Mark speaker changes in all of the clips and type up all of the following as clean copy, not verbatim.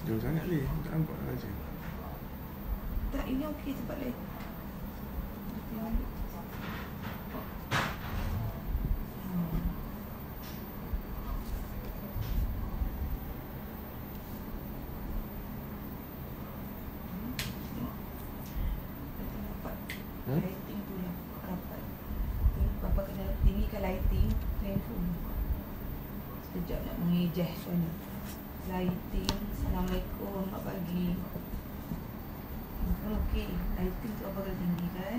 Speaker 1: Jauh sangat ni, tak nampak raja.
Speaker 2: Tak, ini okey tempat lain. Lighting tu lah rapat. Papa kena tinggikan lighting handphone. Sekejap nak mengejahkan lighting. Assalamualaikum, selamat pagi. Okey, lighting tu apa kena tinggikan.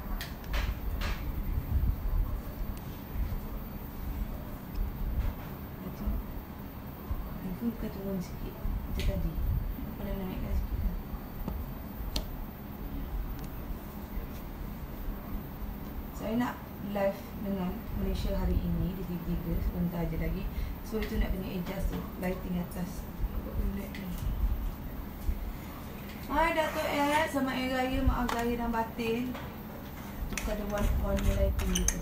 Speaker 2: Handphone bukan turun sikit macam tadi. Apa dah naikkan sikit dah. Saya nak live dengan Malaysia hari ini di TV3 sebentar je lagi. So itu nak kena adjust tu lighting atas. Hai Dato' Ed, selamat Hari Raya, maaf Zahir dan Batin. Tu ada warna lighting gitu.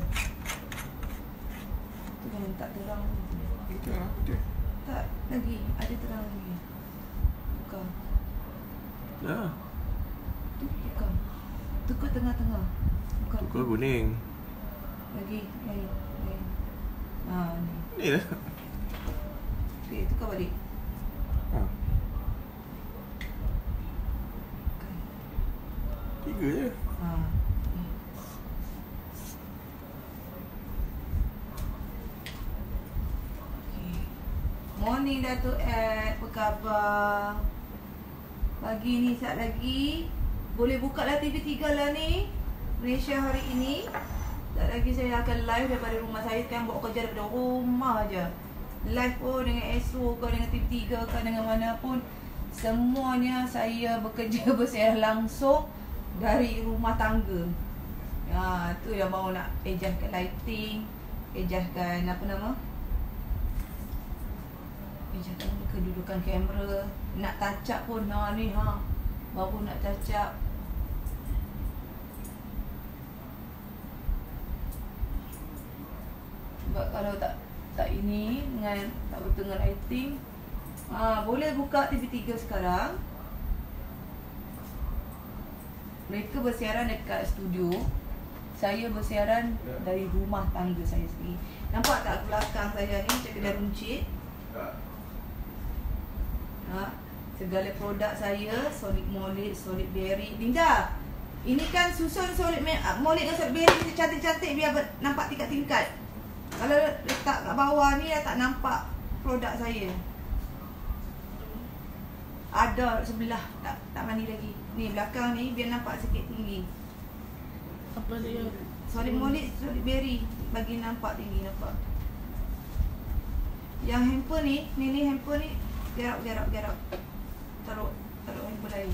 Speaker 2: Tu kan tak terang.
Speaker 1: Betul.
Speaker 2: Tak, lagi, ada terang lagi. Buka.
Speaker 1: Ya.
Speaker 2: Tu buka. Tu ke tengah-tengah. Buka.
Speaker 1: Tukar kuning.
Speaker 2: Lagi, lain. Ha, ni.
Speaker 1: Ni lah.
Speaker 2: Okey, tukar balik.
Speaker 1: Ha. 3 je.
Speaker 2: Ha. Okay. Morning Dato' Ed, apa khabar? Pagi ni saat lagi. Boleh buka lah TV3 lah ni. Malaysia hari ini. Saat lagi saya akan live daripada rumah saya. Sekarang buat kerja daripada rumah je. Live pun dengan Astro ke, dengan TV3 ke, dengan mana pun. Semuanya saya bekerja bersiaran langsung dari rumah tangga. Ya, tu yang baru nak adjustkan lighting, adjustkan apa nama? Adjustkan kedudukan kamera, nak touch up pun ni baru nak touch up. Sebab kalau tak ini dengan tak betul dengan lighting, boleh buka TV3 sekarang. Mereka bersiaran dekat studio. Saya bersiaran dari rumah tangga saya sendiri. Nampak tak belakang saya ni macam kedai runcit? Segala produk saya, Solid Mold, Solid Berry. Linda, ini kan susun Solid Mold dengan Solid Berry kita cantik-cantik biar nampak tingkat-tingkat. Kalau letak kat bawah ni dah tak nampak produk saya. Ada sebelah tak mandi lagi. Ni belakang ni biar nampak sikit tinggi.
Speaker 3: Apa dia?
Speaker 2: Solid Mold, Solid Berry bagi nampak tinggi, nampak. Yang handphone ni handphone ni garap. Taruh handphone lain.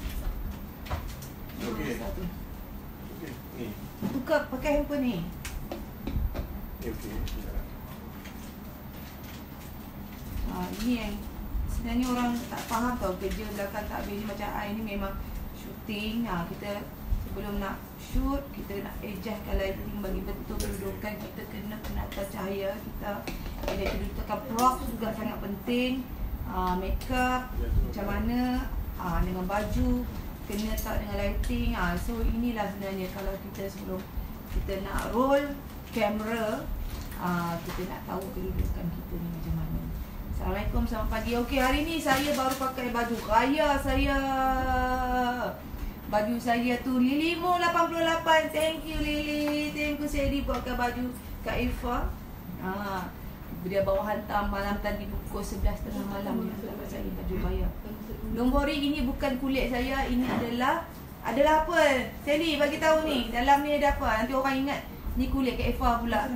Speaker 1: Okey.
Speaker 2: Satu.
Speaker 1: Okey. Ni.
Speaker 2: Tukar pakai handphone ni.
Speaker 1: Okey.
Speaker 2: Ini yang sebenarnya orang tak faham tau, kerja belakang tak habis macam I ni memang shooting. Kita sebelum nak shoot, kita nak adjustkan lighting bagi betul kedudukan kita, kena penata cahaya kita, ada kedudukan props juga sangat penting. Makeup macam mana, dengan baju kena tak dengan lighting. So inilah sebenarnya kalau kita sebelum kita nak roll kamera, kita nak tahu kedudukan kita ni macam mana. Assalamualaikum, selamat pagi. Okey, hari ni saya baru pakai baju raya saya. Baju saya tu Lilimu 88. Thank you Lili. Thank you Sedi buatkan baju Kak Ifa. Dia bawa hantar malam tadi pukul 11.30 malam dia dapat saya baju raya. Don't worry, ini bukan kulit saya, ini adalah apa? Sedi bagi tahu ni, dalam ni ada apa? Nanti orang ingat ni kulit Kak Ifa pula.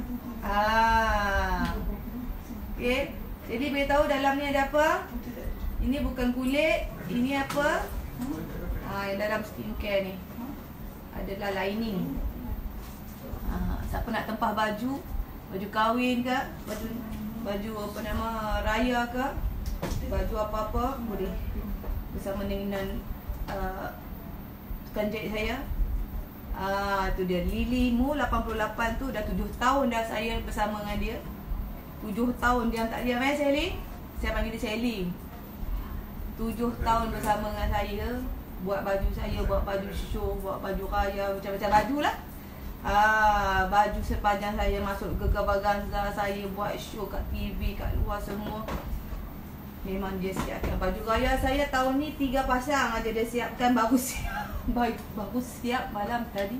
Speaker 2: Okey. Jadi beritahu dalam ni ada apa? Ini bukan kulit, ini apa? Yang dalam skincare ni adalah lining. Siapa nak tempah baju kahwin ke, baju apa nama raya ke, baju apa-apa boleh bersama dengan tukang jahit saya. Tu dia Lilimu 88 tu, dah 7 tahun dah saya bersama dengan dia. 7 tahun dia tak diam Sally. Saya panggil dia Sally. 7 tahun bersama dengan saya. Buat baju saya, buat baju show, buat baju raya, macam-macam baju lah. Baju sepanjang saya masuk Gegar Vaganza, saya buat show kat TV, kat luar semua. Memang dia siapkan baju raya saya tahun ni 3 pasang aja dia siapkan, baru siap. Baru siap malam tadi.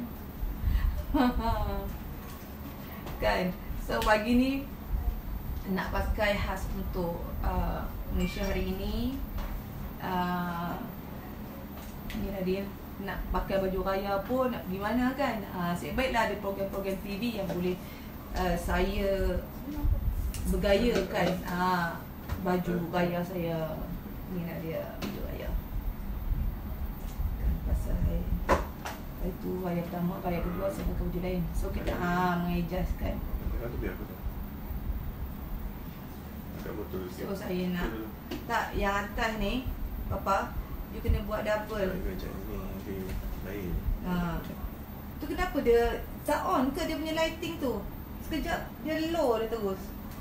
Speaker 2: Kan. So pagi ni nak pakai khas untuk Malaysia hari ini. Inilah dia, nak pakai baju raya pun nak pergi mana kan. Sebaiklah ada program-program TV yang boleh saya bergaya kan. Baju raya saya. Inilah dia baju raya. Pasal itu raya pertama, raya kedua saya pakai baju lain. So kita mengejaskan.
Speaker 1: Itu biar aku tahu. Agak betul sikit.
Speaker 2: So saya nak tak yang atas ni Papa, you kena buat double.
Speaker 1: Macam ni dia lain.
Speaker 2: Tu kenapa dia tak on ke dia punya lighting tu? Sekejap dia low dia terus.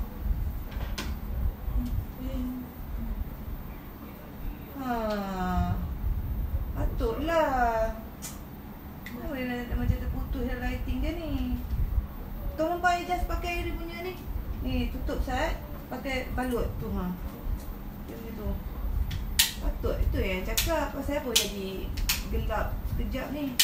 Speaker 2: Patutlah. Kenapa dia macam terputus dia lighting dia ni? Tolong Pak just pakai dia punya ni. Ni tutup Sat. Pakai balut tu Dia macam tu. Patut itu yang cakap. Pasal apa jadi gelap sekejap ni?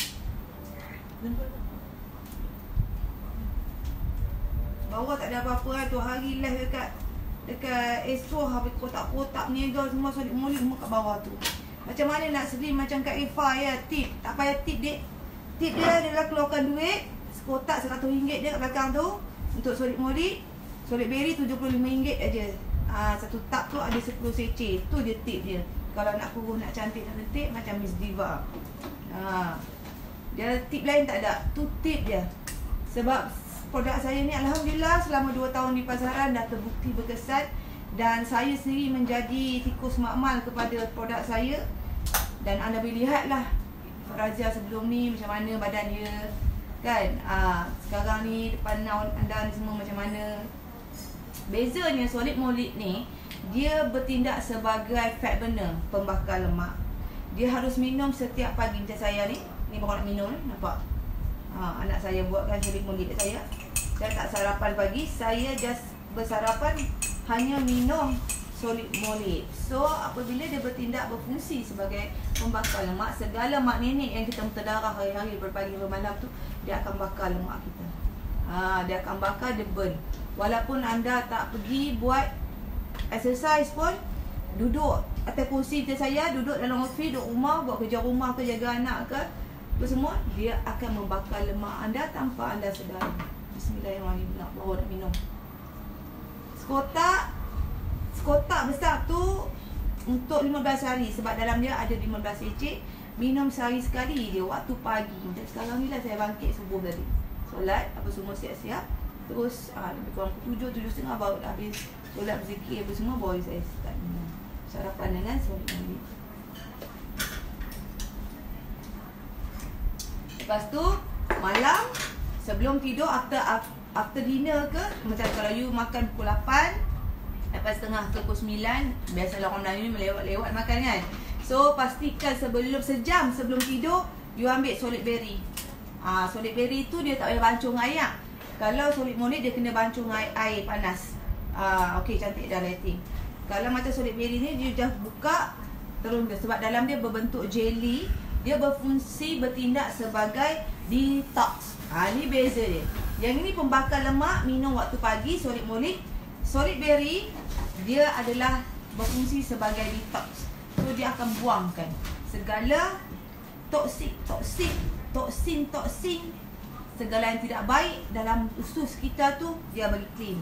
Speaker 2: Bawah tak ada apa-apa kan. Tu hari live dekat Astro, habis kotak-kotak niaga semua solid molid semua kat bawah tu. Macam mana nak slim macam kat Eva ya. Tip. Tak payah tip dek. Tip dia adalah keluarkan duit kotak RM100 dia kat belakang tu. Untuk solid molid, solid berry RM75 aja. Satu tub tu ada 10 seceh. Tu je tip dia. Kalau nak kurus, nak cantik, nak letik macam Miss Diva. Dia tip lain tak ada. Tu tip dia. Sebab produk saya ni alhamdulillah selama 2 tahun di pasaran dah terbukti berkesan. Dan saya sendiri menjadi tikus makmal kepada produk saya. Dan anda boleh lihatlah Razia sebelum ni macam mana badan dia. Kan? Sekarang ni depan anda ni semua macam mana. Bezanya solid molid ni, dia bertindak sebagai fat burner, pembakar lemak. Dia harus minum setiap pagi macam saya ni. Ni baru nak minum ni, nampak? Anak saya buatkan solid molid kat saya. Saya tak sarapan pagi, saya just bersarapan hanya minum solid molid. So apabila dia bertindak berfungsi sebagai pembakar lemak, segala mak nenek yang kita muntah darah hari-hari berpagi bermalam tu, dia akan bakar lemak kita. Dia akan bakar, dia burn. Walaupun anda tak pergi buat exercise pun, duduk atas kursi macam saya, duduk dalam office, duduk rumah, buat kerja rumah ke, jaga anak ke, apa semua, dia akan membakar lemak anda tanpa anda sedar. Bismillahirrahmanirrahim. Baru nak minum. Sekotak besar tu untuk 15 hari. Sebab dalam dia ada 15 secek. Minum sehari sekali je waktu pagi. Macam sekarang ni lah saya bangkit subuh tadi, solat apa semua siap-siap. Terus lebih kurang pukul 7, 7.30 baru dah habis solat, berzikir apa semua, baru saya start minum sarapan dengan solid molid. Lepas tu malam sebelum tidur, after dinner ke, macam kalau you makan pukul 8, lepas setengah ke pukul 9, biasalah orang Melayu ni melewat-lewat makan kan. So pastikan sejam sebelum tidur you ambil solid berry. Solid berry tu dia tak payah bancung air. Kalau solid molid dia kena bancung air panas. Okey, cantik dah lighting. Kalau macam solid berry ni dia just buka terus dia, sebab dalam dia berbentuk jelly, dia berfungsi bertindak sebagai detox. Ni beza dia. Yang ini pembakar lemak, minum waktu pagi solid molid. Solid berry dia adalah berfungsi sebagai detox. So dia akan buangkan segala toksin, segala yang tidak baik dalam usus kita tu, dia bagi clean.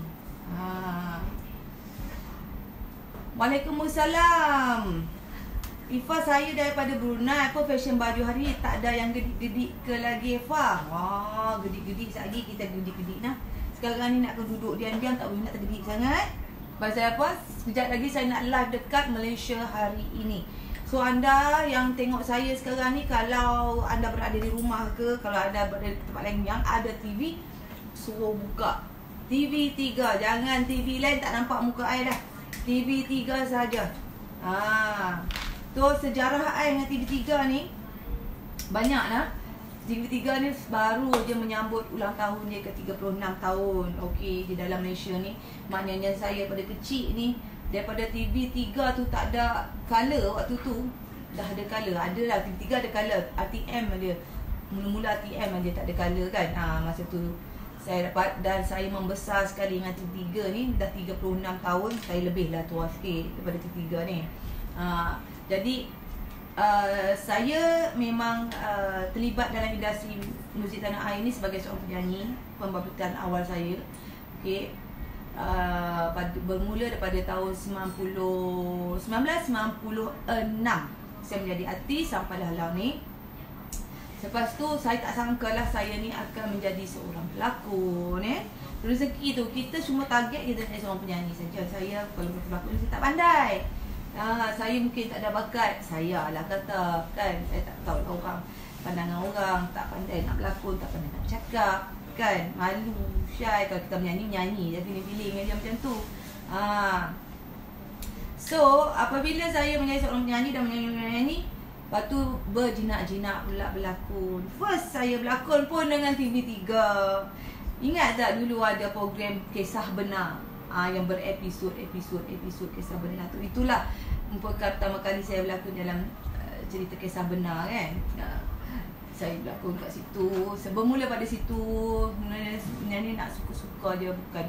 Speaker 2: Waalaikumsalam. Ifa, saya daripada Brunei. Apa fashion baju hari ni? Tak ada yang gedik-gedik ke lagi, Ifa? Gedik-gedik lagi, kita gedik-gedik nah. Sekarang ni nak duduk diam-diam, tak boleh nak tergedik sangat. Pasal apa? Sekejap lagi saya nak live dekat Malaysia hari ini. So anda yang tengok saya sekarang ni, kalau anda berada di rumah ke, kalau anda berada di tempat lain yang ada TV, suruh buka TV3. Jangan TV lain, tak nampak muka I dah. TV3 saja. So sejarah I dengan TV3 ni banyak lah. TV3 ni baru je menyambut ulang tahun dia ke 36 tahun. Okey, di dalam Malaysia ni. Maknanya saya pada kecil ni, daripada TV3 tu tak ada color waktu tu, dah ada color. Ada lah, TV3 ada color, RTM ada. Mula-mula RTM aja tak ada color kan. Masa tu saya dapat, dan saya membesar sekali dengan TV3 ni. Dah 36 tahun, saya lebih lah tua sikit daripada TV3 ni. Jadi saya memang terlibat dalam industri muzik tanah air ni sebagai seorang penyanyi. Pembabituan awal saya, okey, bermula daripada tahun 1996 saya menjadi artis sampai dah ni. Lepas tu saya tak sangka lah saya ni akan menjadi seorang pelakon. Rezeki tu kita semua target kita jadi seorang penyanyi saja. Saya kalau berlakon saya tak pandai. Saya mungkin tak ada bakat. Saya lah kata kan. Saya tak tahu orang, pandangan orang, tak pandai nak berlakon, tak pandai nak bercakap kan. Malu, shy. Kalau kita menyanyi dia feeling-feeling dia macam tu. So apabila saya menjadi seorang penyanyi dan menyanyi, lepas tu berjinak-jinak pula berlakon. First saya berlakon pun dengan TV3. Ingat tak dulu ada program Kisah Benar, yang berepisod Kisah Benar tu. Itulah pertama kali saya berlakon dalam cerita Kisah Benar kan. Saya berlakon kat situ. Bermula pada situ, menyanyi nak suka-suka je, bukan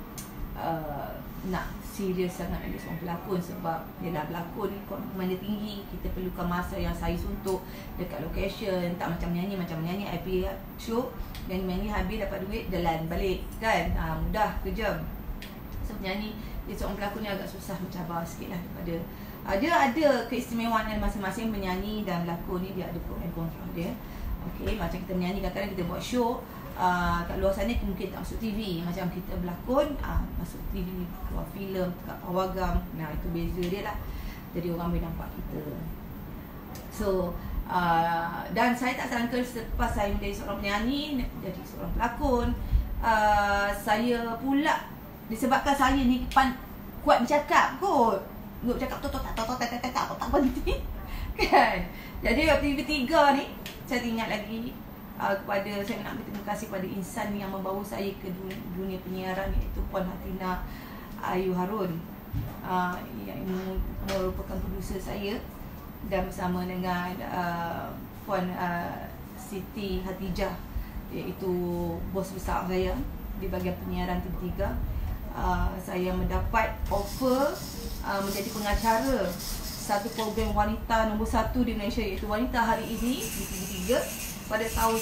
Speaker 2: nak serius sangat ada seorang pelakon. Sebab yelah, berlakon ni komitmen tinggi, kita perlukan masa yang saiz untuk dekat location. Tak macam menyanyi I pergi show dan menyanyi habis dapat duit jalan balik kan. Mudah, kejam. So penyanyi, dia seorang pelakon ni agak susah, mencabar sikit lah daripada dia ada keistimewaan masing-masing. Menyanyi dan berlakon ni dia ada pro and kontra dia. Okey, macam kita menyanyi kadang-kadang kita buat show kat luar sana mungkin tak masuk TV. Macam kita berlakon masuk TV, keluar filem, kat pawagam. Itu beza dia lah. Jadi orang boleh nampak kita. So dan saya tak sangka selepas saya menjadi seorang penyanyi, jadi seorang pelakon, saya pula disebabkan saya ni kuat bercakap kot. Bercakap tak berhenti kan. Jadi waktu TV3 ni saya ingat lagi saya nak berterima kasih kepada insan yang membawa saya ke dunia penyiaran, iaitu Puan Hatina Ayu Harun, yang merupakan produser saya, dan bersama dengan Puan Siti Hatijah, iaitu bos besar saya di bahagian penyiaran TV3. Saya mendapat offer menjadi pengacara satu program wanita nombor 1 di Malaysia, iaitu Wanita Hari Ini di TV3 pada tahun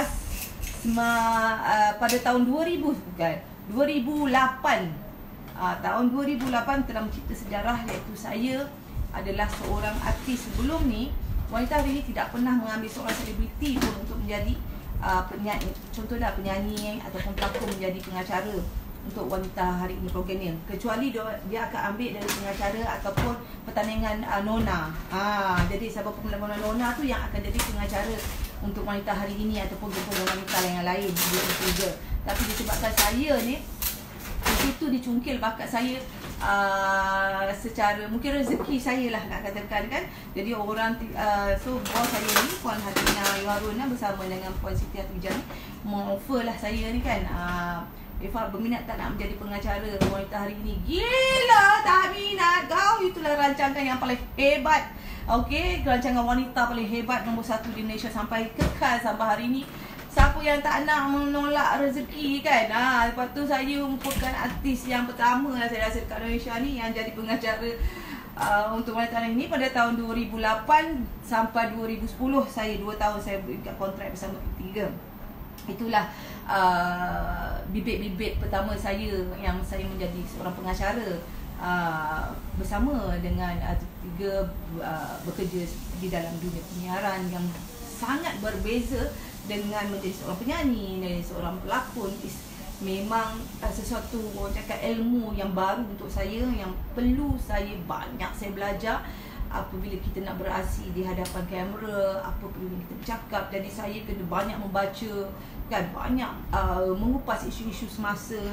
Speaker 2: pada tahun 2000 bukan 2008. Tahun 2008 telah mencipta sejarah, iaitu saya adalah seorang artis. Sebelum ni Wanita Hari Ini tidak pernah mengambil seorang selebriti pun untuk menjadi penyanyi, contohlah penyanyi ataupun pelakon menjadi pengacara untuk Wanita Hari Ini program ni, kecuali dia akan ambil dari pengacara ataupun pertandingan Nona. Jadi siapa pemenang Nona tu yang akan jadi pengacara untuk Wanita Hari Ini ataupun program wanita yang lain di TV3. Tapi disebabkan saya ni di situ dicungkil bakat saya, secara mungkin rezeki saya lah nak katakan kan. Jadi orang so bos saya ni Puan Hatina Ayu Harun bersama dengan Puan Siti Hatijah ni mengoffer lah saya ni kan, Ifah berminat tak nak menjadi pengacara Wanita Hari Ini? Gila, tak minat kau. Itulah rancangan yang paling hebat. Okey, rancangan wanita paling hebat nombor 1 di Malaysia sampai kekal sampai hari ini. Siapa yang tak nak menolak rezeki kan? Lepas tu saya merupakan artis yang pertama lah saya rasa dekat Malaysia ni yang jadi pengacara untuk Wanita Hari Ini pada tahun 2008 sampai 2010. Saya 2 tahun saya berikat kontrak bersama TV3. Itulah bibit-bibit pertama saya yang saya menjadi seorang pengacara bersama dengan TV3, bekerja di dalam dunia penyiaran yang sangat berbeza dengan menjadi seorang penyanyi, menjadi seorang pelakon. Memang sesuatu orang cakap ilmu yang baru untuk saya, yang perlu saya belajar apabila kita nak beraksi di hadapan kamera, apa perlu kita bercakap. Jadi saya kena banyak membaca kan, banyak mengupas isu-isu semasa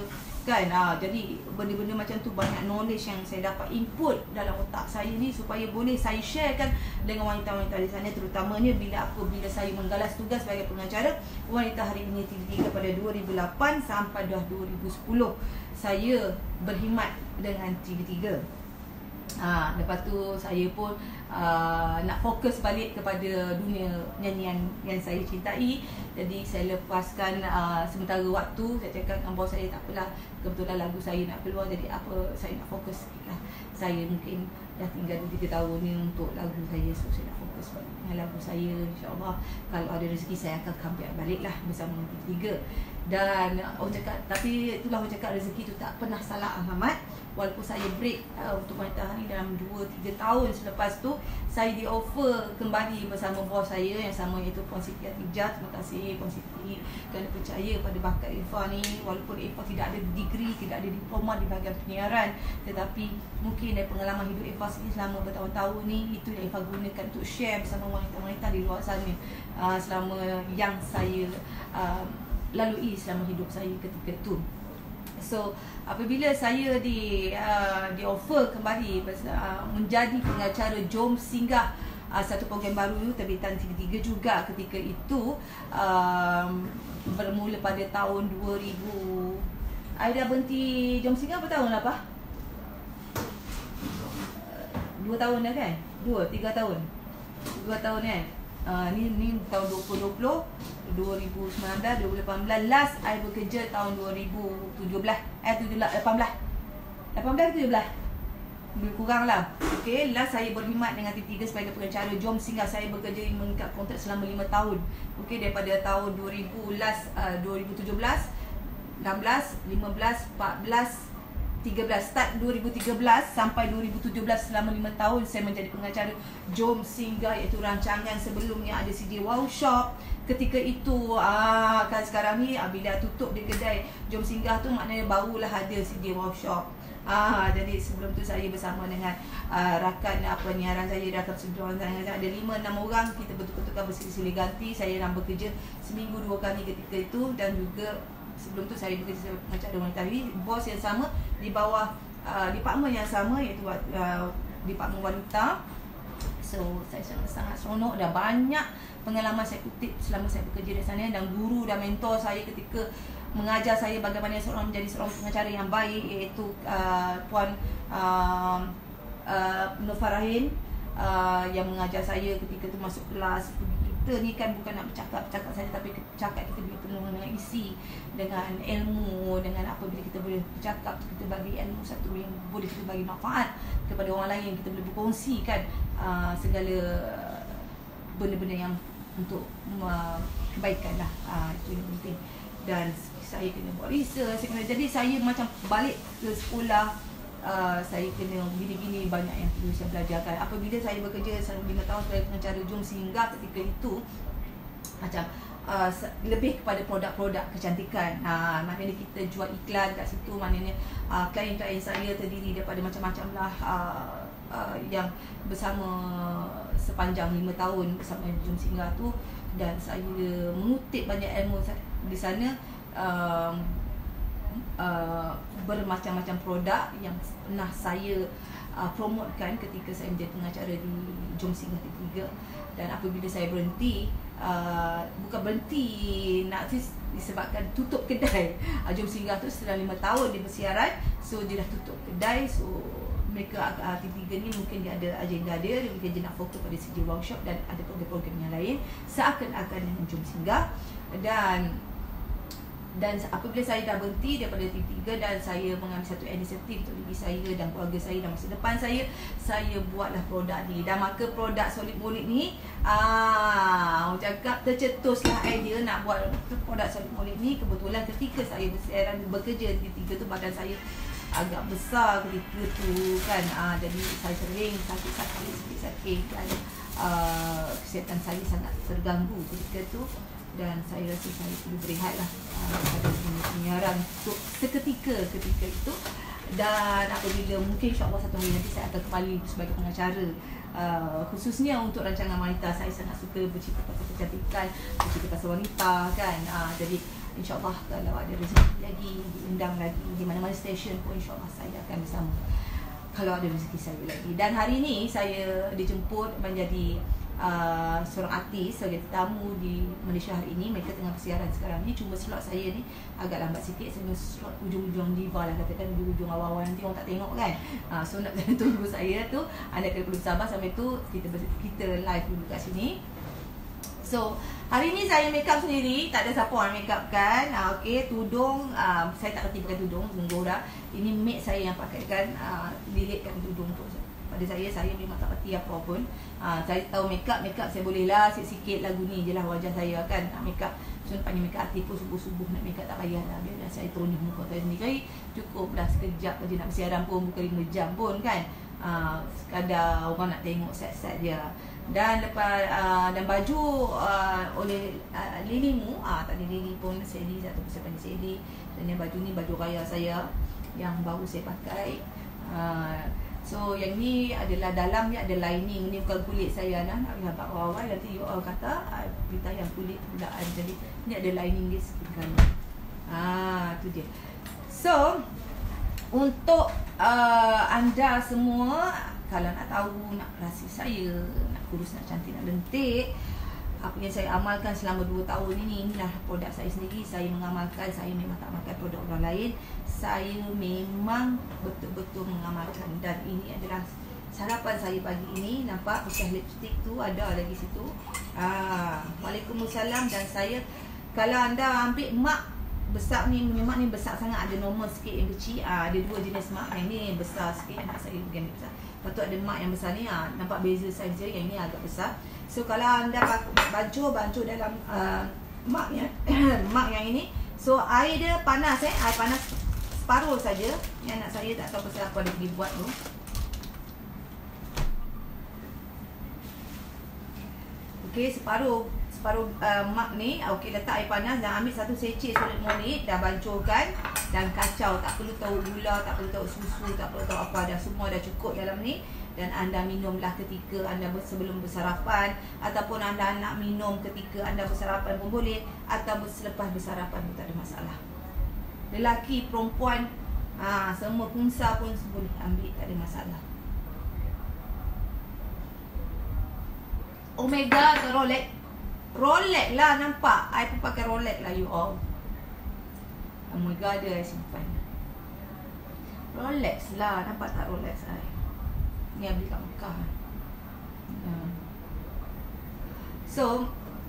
Speaker 2: kan. Jadi benda-benda macam tu, banyak knowledge yang saya dapat input dalam otak saya ni supaya boleh saya sharekan dengan wanita-wanita di sana, terutamanya bila saya menggalas tugas sebagai pengacara wanita hari ini TV3 pada 2008 sampai dah 2010 saya berkhidmat dengan TV3. Lepas tu saya pun nak fokus balik kepada dunia nyanyian yang saya cintai. Jadi saya lepaskan sementara waktu. Saya cakap dengan bos saya, tak apalah, kebetulan lagu saya nak keluar, jadi apa, saya nak fokus sikit lah. Saya mungkin dah tinggal 3 tahun ni untuk lagu saya, so saya nak fokus balik dengan lagu saya. InsyaAllah kalau ada rezeki saya akan comeback balik lah bersama TV3. Dan orang cakap, tapi itulah orang cakap, rezeki tu tak pernah salah Ahmad. Walaupun saya break untuk wanita hari dalam 2-3 tahun selepas tu, saya di offer kembali bersama bos saya yang sama, iaitu Puan Siti Atijah. Terima kasih Puan Siti kerana percaya pada bakat Eva ni. Walaupun Eva tidak ada degree, tidak ada diploma di bahagian penyiaran, tetapi mungkin dari pengalaman hidup Eva sendiri selama bertahun-tahun ni, itu yang Eva gunakan untuk share bersama wanita-wanita di luar sana selama yang saya lalui selama hidup saya ketika itu. So apabila saya di offer kembali menjadi pengacara Jom Singgah, satu program baru terbitan TV3 juga ketika itu, bermula pada tahun 2000. I dah berhenti Jom Singgah berapa tahun lah, Pak? 2 tahun dah kan? 2-3 tahun. 2 tahun kan? Ni tahun 2020, 2019, 2018. Last I bekerja tahun 2017, 18 ke 17? Lebih kurang lah. Okay, last saya berkhidmat dengan TV3 sebagai pengacara Jom Singgah. Saya bekerja mengikat kontrak selama 5 tahun. Okay, daripada tahun 2000, last 2017, 16, 15, 14, 13, start 2013 sampai 2017, selama 5 tahun saya menjadi pengacara Jom Singgah, iaitu rancangan sebelumnya ada CJ Wow Shop. Ketika itu kan sekarang ni bila tutup di kedai Jom Singgah tu, maknanya barulah ada CJ Wow Shop. Jadi sebelum tu saya bersama dengan rakan penyiaran saya, rakan sejuan saya ada 5-6 orang, kita betul-betul bersilih-silih ganti. Saya nak bekerja seminggu 2 kali ketika itu, dan juga sebelum tu saya bekerja sebagai pengacara wanita. Bos yang sama di bawah departmen yang sama, iaitu departmen wanita. So saya sangat seronok, dan banyak pengalaman saya kutip selama saya bekerja di sana, dan guru dan mentor saya ketika mengajar saya bagaimana seorang menjadi seorang pengacara yang baik, iaitu Puan Nur Farahin, yang mengajar saya ketika tu masuk kelas. Kita ni kan bukan nak bercakap saja, tapi cakap kita boleh penuh dengan isi, dengan ilmu, dengan apa, bila kita boleh bercakap, kita bagi ilmu satu yang boleh kita bagi manfaat kepada orang lain, kita boleh berkongsikan segala benda-benda yang untuk kebaikan lah. Itu yang penting. Dan saya kena buat research, jadi saya macam balik ke sekolah. Saya kena gini-gini, banyak yang perlu saya belajarkan. Apabila saya bekerja selama 5 tahun sebagai pengacara Jom Singgah, ketika itu macam lebih kepada produk-produk kecantikan. Maknanya kita jual iklan kat situ. Maknanya klien-klien saya terdiri daripada macam-macam lah, yang bersama sepanjang 5 tahun bersama Jom Singgah tu. Dan saya mengutip banyak ilmu di sana. Bermacam-macam produk yang pernah saya promotekan ketika saya menjadi pengacara di Jom Singgah TV3. Dan apabila saya berhenti, bukan berhenti nak disebabkan tutup kedai Jom Singgah tu setelah 5 tahun dia bersiaran, so dia dah tutup kedai. So mereka TV3 ni mungkin dia ada agenda dia mungkin dia nak fokus pada CJ Workshop dan ada program-program yang lain seakan-akan dengan Jom Singgah. Dan apabila saya dah berhenti daripada TV3 dan saya mengambil satu inisiatif untuk diri saya dan keluarga saya dan masa depan saya buatlah produk ni. Dan maka produk Solid Molid ni, orang cakap tercetuslah idea nak buat produk Solid Molid ni. Kebetulan ketika saya bekerja di TV3 tu, badan saya agak besar ketika tu kan. Jadi saya sering sakit dan kesihatan saya sangat terganggu ketika tu. Dan saya rasa saya perlu berehat lah pada penyiaran untuk seketika ketika itu. Dan apabila mungkin insyaAllah satu hari nanti saya akan kembali sebagai pengacara, khususnya untuk rancangan wanita. Saya sangat suka bercerita pasal kecantikan, bercerita pasal wanita kan. Jadi InsyaAllah kalau ada rezeki lagi, diundang lagi di mana-mana stesen pun, InsyaAllah saya akan bersama kalau ada rezeki saya lagi. Dan hari ini saya dijemput menjadi seorang artis sebagai tetamu di Malaysia hari ini. Mereka tengah bersiaran sekarang ni. Cuma slot saya ni agak lambat sikit. Saya slot ujung-ujung diva lah, katakan ujung-ujung awal-awal, nanti orang tak tengok kan. So nak kena tunggu saya tu, anda kena perlu sabar sampai tu kita live dulu kat sini. So hari ni saya make up sendiri, tak ada siapa orang make up kan. Okay, tudung saya tak kerti pakai tudung, sungguh dah. Ini mate saya yang pakaikan, lilitkan tudung tu. Pada saya memang tak kerti apa pun. Saya tahu make up saya boleh lah sikit-sikit lagu ni je lah wajah saya kan. Make up, so nak panggil make up artis pun subuh-subuh nak make up tak payah lah. Biarlah saya turunin muka saya sendiri, cukup dah sekejap je nak bersiaran pun, bukan 5 jam pun kan. Sekadar orang nak tengok set-set dia. Dan lepas dan baju oleh Lilimu, tadi Lili pun Sally, satu saya panggil Sally. Dan yang baju ni baju raya saya yang baru saya pakai. So yang ni adalah dalamnya ada lining, ni bukan kulit saya nak habaq awal nanti you all kata berita yang kulit pulaan. Jadi ni ada lining dia sikit kali. Tu dia. So untuk anda semua, kalau nak tahu, nak rasa saya, nak kurus, nak cantik, nak lentik, apa yang saya amalkan selama 2 tahun ini, inilah produk saya sendiri. Saya mengamalkan, saya memang tak makan produk orang lain. Saya memang betul-betul mengamalkan. Dan ini adalah sarapan saya pagi ini. Nampak bekas lipstick tu ada lagi situ. Waalaikumsalam. Dan saya, kalau anda ambil mak besar ni, memang ni besar sangat. Ada normal sikit yang kecil. Ada 2 jenis mak. Yang ni besar sikit, mak saya bukan besar. Lepas tu ada mak yang besar ni, nampak beza saiz dia. Yang ni agak besar. So kalau anda bancuh dalam mak yang mak yang ini, so air dia panas, air panas separuh saja. Yang anak saya tak tahu pasal apa dia pergi buat tu. Okey, separuh mak ni. Okey, letak air panas dan ambil 1 secik solid molit, dah bancuhkan dan kacau. Tak perlu tahu gula, tak perlu tahu susu, tak perlu tahu apa, dah semua dah cukup dalam ni. Dan anda minumlah ketika anda sebelum bersarapan, ataupun anda nak minum ketika anda bersarapan pun boleh, ataupun selepas bersarapan pun tak ada masalah. Lelaki, perempuan, semua punsa pun boleh ambil, tak ada masalah. Omega atau Rolex? Rolex lah, nampak? I pun pakai Rolex lah you all. Omega ada I simpan. Rolex lah, nampak tak Rolex I? Ni I beli kat Mekah. So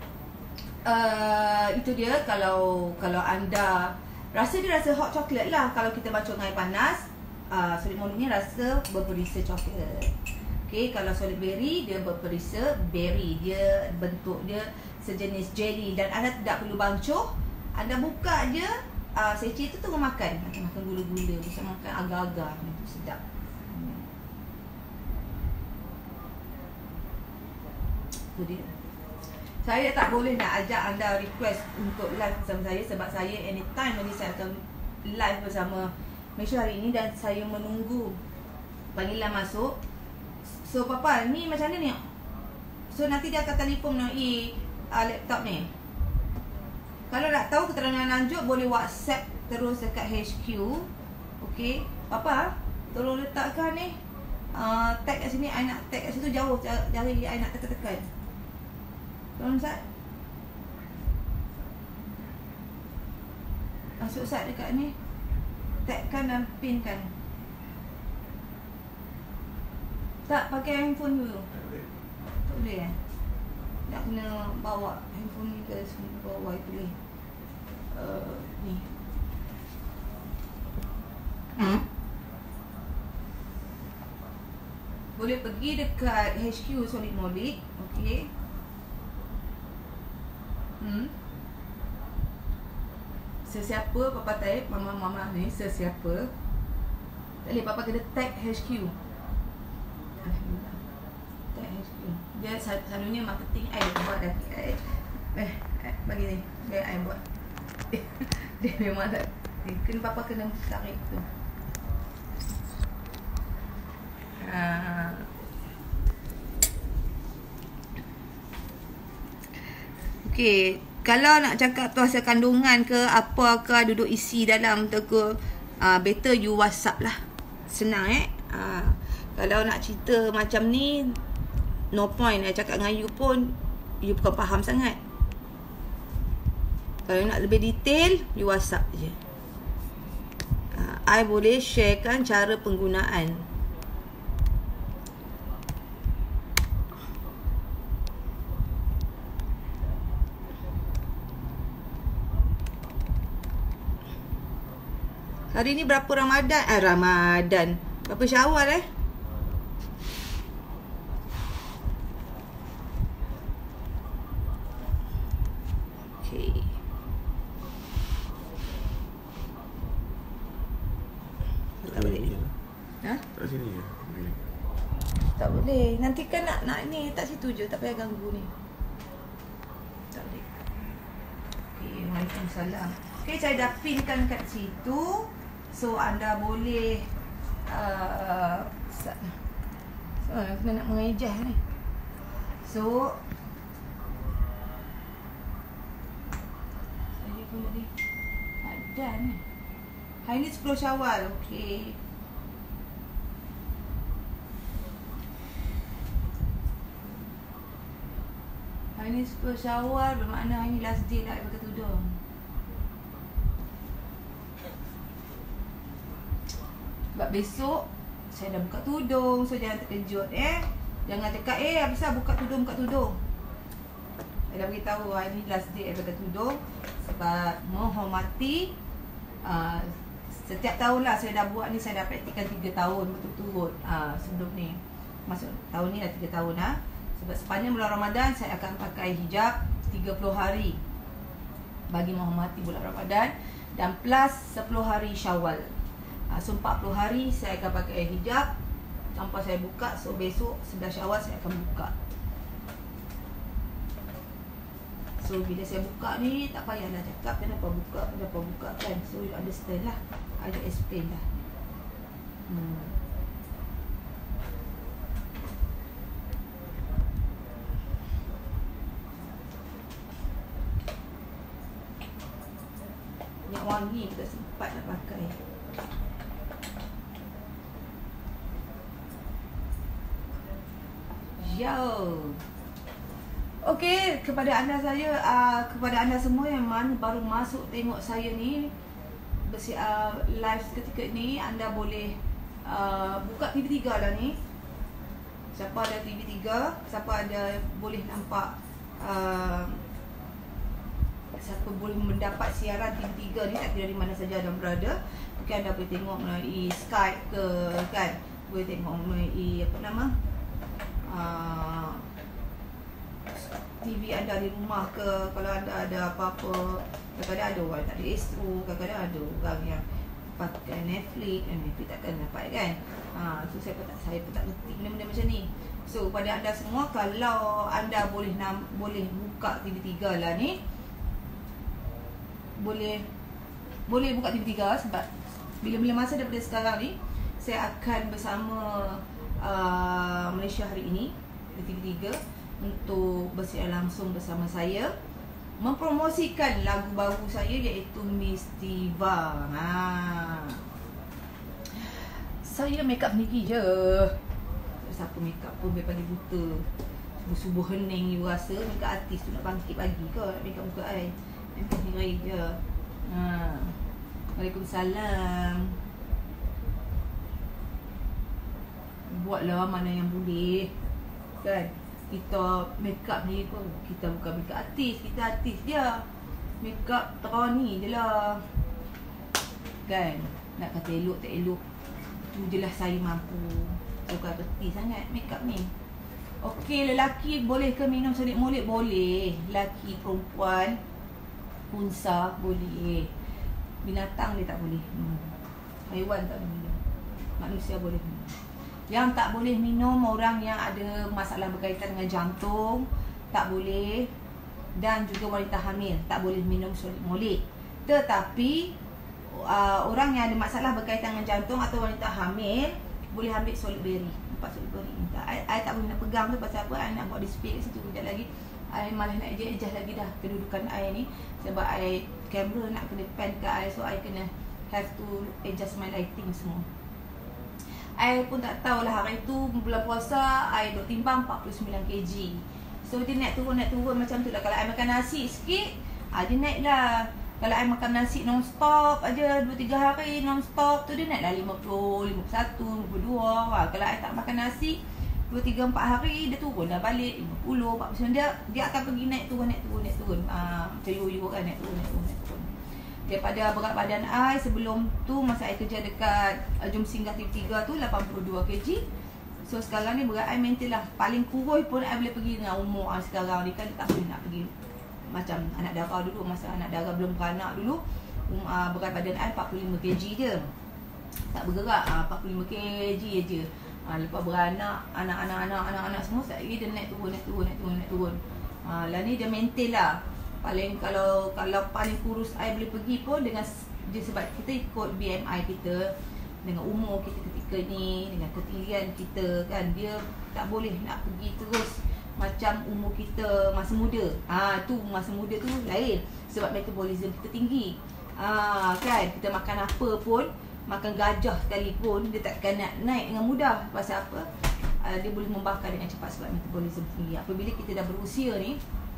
Speaker 2: itu dia. Kalau anda rasa, dia rasa hot chocolate lah. Kalau kita bacok dengan air panas, solid molit ni rasa berperisa coklat. Okay, kalau solid berry, dia berperisa berry. Dia bentuk dia sejenis jelly. Dan anda tidak perlu bancuh. Anda buka je secik tu tengah makan. Makan gula-gula, bisa makan agar-agar. Itu sedap. Itu dia. Saya tak boleh nak ajak anda request untuk live bersama saya, sebab saya anytime nanti saya akan live bersama Malaysia hari ini. Dan saya menunggu panggilan masuk. So Papa, ni macam mana ni? So nanti dia akan telefon melalui laptop ni. Kalau nak tahu keterangan lanjut, boleh WhatsApp terus dekat HQ. Okay Papa, tolong letakkan ni tag kat sini. I nak tag kat situ jauh, jari I nak tekan-tekan. Tolong Ustaz. Masuk Ustaz dekat ni, tagkan dan pinkan. Tak pakai handphone dulu. Tak boleh nak kena bawa handphone ni ke bawah itu boleh. Ni. Boleh pergi dekat HQ Solid Molik. Okey. Sesiapa Papa type, mama ni sesiapa. Tak boleh, Papa kena tag HQ. Alhamdulillah. Tag HQ. Dia selalunya marketing I buat dah. Bagi ni. Biar I buat. Dia memang tak. Kena Papa kena tarik tu. Okey, Kalau nak cakap tu hasil kandungan ke apakah duduk isi dalam tu ke, better you WhatsApp lah. Senang Kalau nak cerita macam ni, no point nak cakap dengan you pun, you bukan faham sangat. Kalau nak lebih detail, you WhatsApp je. I boleh sharekan cara penggunaan. Hari ni berapa Ramadan? Ramadan. Berapa Syawal Okay. Tak boleh.
Speaker 1: Tak sini je.
Speaker 2: Tak boleh. Nanti kan nak ni tak situ je, tak payah ganggu ni. Tak boleh. Okay, Waalaikumsalam. Okay, saya dah pinkan kat situ. So anda boleh kena nak mengejah ni. So saya pun tadi ada ni. Hari ni 10 Syawal. Okey. Hari ni 10 Syawal bermakna hari ni last day nak pakai tudung. Sebab besok saya dah buka tudung. So jangan terkejut Jangan cakap habislah buka tudung. Saya dah beritahu hari ni last day pakai tudung. Sebab menghormati setiap tahun lah saya dah buat ni. Saya dah praktikkan 3 tahun betul-betul sebelum ni. Masuk tahun ni dah 3 tahun Sebab sepanjang bulan Ramadan saya akan pakai hijab 30 hari bagi menghormati bulan Ramadan. Dan plus 10 hari Syawal. So 40 hari saya akan pakai hijab tanpa saya buka. So besok 11 Syawal saya akan buka. So bila saya buka ni tak payahlah cakap kenapa buka kan. So you understand lah. I will explain lah. Minyak wangi kita sempat nak pakai. Okey, kepada anda semua yang mana baru masuk tengok saya ni live ketika ni, anda boleh buka TV3 lah ni. Siapa ada TV3, siapa ada boleh nampak siapa boleh mendapat siaran TV3 ni, tak kira di mana saja anda berada. Mungkin anda boleh tengok melalui Skype ke kan, boleh tengok melalui TV anda di rumah ke. Kalau anda ada apa-apa, kadang-kadang ada orang tak ada Astro, kadang-kadang ada orang yang pakai Netflix, Netflix takkan dapat kan. So saya pun tak ngerti benda-benda macam ni. So pada anda semua, kalau anda boleh buka TV3 lah ni, boleh buka TV3 sebab bila masa daripada sekarang ni saya akan bersama Malaysia Hari Ini di TV3 untuk bersiaran langsung bersama saya mempromosikan lagu baru saya iaitu Mistiva. Saya make up sendiri je. Siapa make up pun biar pagi buta subuh-subuh hening you rasa make up artis tu nak bangkit pagi ke nak make up muka I. Make up sendiri je. Waalaikumsalam. Buatlah mana yang boleh kan. Kita make up ni pun, kita bukan make up artis, kita artis je. Make up terani je lah kan. Nak kata elok tak elok, tu je lah saya mampu. Saya bukan reti sangat make up ni. Okey, lelaki boleh ke minum selit molek? Boleh. Lelaki, perempuan, unsa boleh. Binatang dia tak boleh. Haiwan tak boleh minum. Manusia boleh minum. Yang tak boleh minum orang yang ada masalah berkaitan dengan jantung, tak boleh. Dan juga wanita hamil tak boleh minum solid molek. Tetapi orang yang ada masalah berkaitan dengan jantung atau wanita hamil boleh ambil solid berry. Nampak solid berry ni. I tak boleh nak pegang tu pasal apa? I nak buat display kat situ kejap lagi. I malah nak ejah lagi dah kedudukan I ni. Sebab I kamera nak kena pan ke I, so I kena have to adjust my lighting semua. I pun tak tahulah, hari tu bulan puasa I duk timbang 49 kg. So dia naik turun macam tu lah. Kalau I makan nasi sikit, dia naik lah. Kalau I makan nasi non-stop aja 2-3 hari non-stop tu, dia naik lah 50, 51, 52. Kalau I tak makan nasi 2-3-4 hari, dia turun dah balik 50, 49. Dia akan pergi naik turun. Macam yo-yo kan, naik turun. Daripada berat badan I sebelum tu, masa I kerja dekat Jom Singgah TV3 tu 82 kg. So sekarang ni berat I maintain lah. Paling kurus pun I boleh pergi dengan umur sekarang ni kan. Tak boleh nak pergi macam anak dara dulu. Masa anak dara belum beranak dulu, berat badan I 45 kg je. Tak bergerak, 45 kg je. Lepas beranak, anak-anak semua, sekali dia naik turun. Lah ni dia maintain lah. Paling kalau paling kurus I boleh pergi pun dengan dia, sebab kita ikut BMI kita dengan umur kita ketika ni, dengan ketinggian kita kan. Dia tak boleh nak pergi terus macam umur kita masa muda. Tu masa muda tu lain, sebab metabolism kita tinggi. Kan kita makan apa pun, makan gajah sekalipun dia takkan nak naik dengan mudah. Pasal apa? Dia boleh membakar dengan cepat sebab metabolism tinggi. Apabila kita dah berusia ni,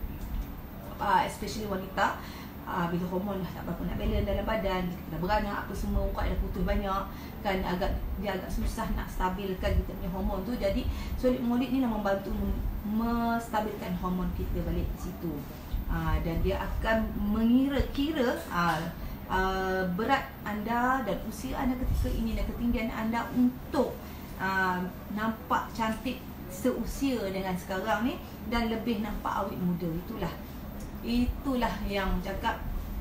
Speaker 2: especially wanita, bila hormon dah tak berapa nak balance dalam badan, kita dah beranak apa semua, urat dah putus banyak kan, dia agak susah nak stabilkan kita punya hormon tu. Jadi solid molid ni nak membantu menstabilkan hormon kita balik ke situ. Dan dia akan mengira-kira berat anda dan usia anda ketika ini dan ketinggian anda untuk nampak cantik seusia dengan sekarang ni, dan lebih nampak awet muda. Itulah yang cakap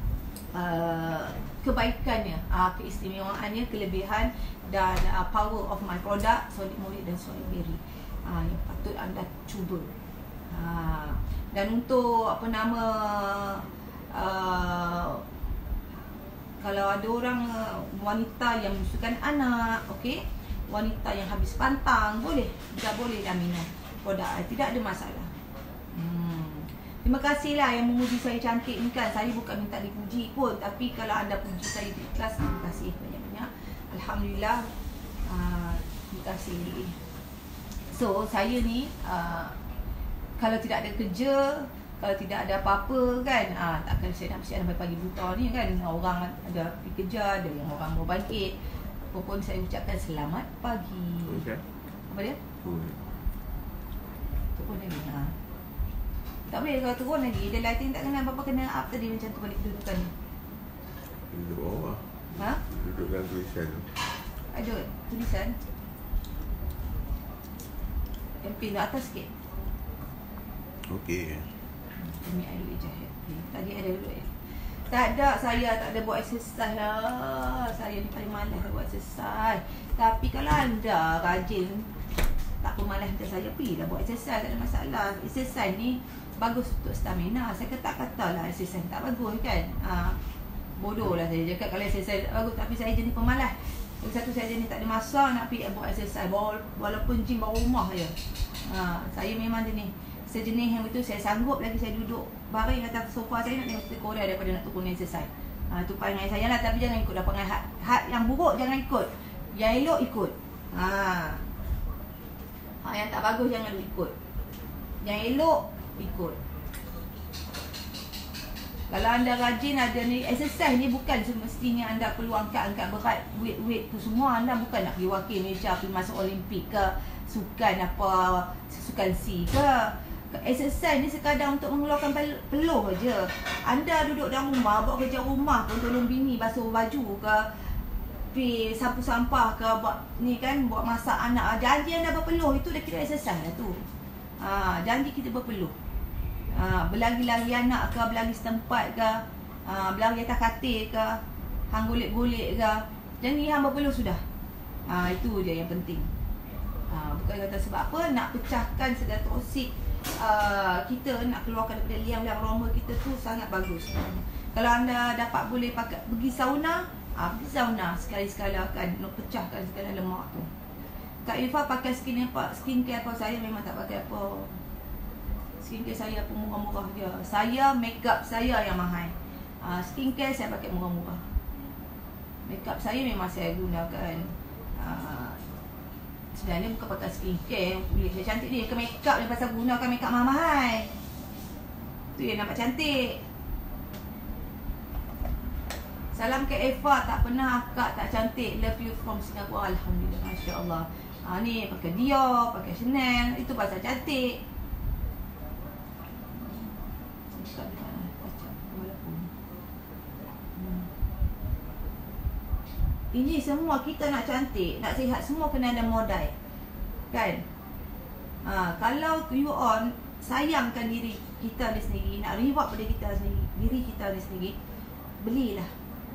Speaker 2: kebaikannya, keistimewaannya, kelebihan dan power of my product Solid Molid dan Solid Berry, yang patut anda cuba. Dan untuk kalau ada orang wanita yang menyusukan anak, okey, wanita yang habis pantang, boleh lah minum produk, tidak ada masalah. Terima kasihlah yang memuji saya cantik ni kan. Saya bukan minta dipuji pun, tapi kalau anda puji saya ikhlas, terima kasih banyak-banyak. Alhamdulillah. Terima kasih. So saya ni kalau tidak ada kerja, kalau tidak ada apa-apa kan, takkan saya nak mesti sampai pagi buta ni kan. Orang ada pergi kerja, ada yang orang mau bangkit. Apapun saya ucapkan selamat pagi.
Speaker 1: Okay.
Speaker 2: Apa dia? Turun lagi. Tak boleh kalau turun lagi. Dia lighting tak kena apa-apa, kena up tadi macam tu balik kedudukan ni.
Speaker 1: Duduk bawah. Duduk dalam tulisan tu.
Speaker 2: Ada tulisan. Yang pindah atas sikit.
Speaker 1: Okey.
Speaker 2: Ini I duduk je. Tadi ada duduk. Tak ada, saya tak ada buat exercise lah. Saya ni paling malas buat exercise. Tapi kalau anda rajin, tak pemalas macam saya, pergilah buat exercise, tak ada masalah. Exercise ni bagus untuk stamina. Saya katalah exercise tak bagus kan. Bodoh lah saya cakap kalau exercise tak bagus. Tapi saya jenis pemalas. Satu saya jenis tak ada masa nak pergi buat exercise, walaupun gym bawah rumah je. Saya memang jenis sejenis yang betul. Saya sanggup lagi saya duduk baring atas sofa saya nak tengok cerita Korea daripada nak turun exercise. Itu perangai saya lah. Tapi jangan ikut perangai hat yang buruk, jangan ikut. Yang elok ikut. Yang tak bagus jangan ikut. Yang elok ikut. Kalau anda rajin, ada ni exercise ni bukan semestinya anda perlu angkat berat, weight tu semua. Anda bukan nak pergi wakil Malaysia, pergi masuk Olimpik ke, sukan C ke. Exercise ni sekadar untuk mengeluarkan peluh je. Anda duduk dalam rumah, buat kerja rumah pun, tolong bini basuh baju ke, pergi sapu sampah ke, buat ni kan, buat masak anak. Janji anda berpeluh, itu dah kira exercise lah tu. Janji kita berpeluh. Berlari-lari anak ke, berlari setempat ke, berlari atas katil ke, hang golek-golek ke, janji hang berpeluh sudah. Itu je yang penting. Bukan kata sebab apa, nak pecahkan segala toksik kita, nak keluarkan daripada liang-liang aroma kita tu sangat bagus. Kalau anda dapat boleh pergi sauna, pergi sauna sekali-sekala kan, nak pecahkan segala lemak tu. Kak Ilfa pakai skincare apa, saya memang tak pakai apa. Skincare saya pun murah-murah je. Saya makeup saya yang mahal. Skincare saya pakai murah-murah. Makeup saya memang saya gunakan sebenarnya bukan pakai skincare kulit saya cantik dia, ke makeup dia pasal gunakan makeup mahal-mahal. Tu yang nampak cantik. Salam ke Eva, tak pernah akak tak cantik. Love you from Singapore. Alhamdulillah, Masya Allah. Ni pakai Dior, pakai Chanel, itu pasal cantik. Ini semua kita nak cantik, nak sihat, semua kena ada modal. Kan? Kalau you all sayangkan diri kita sendiri, nak reward pada kita sendiri, diri kita sendiri, belilah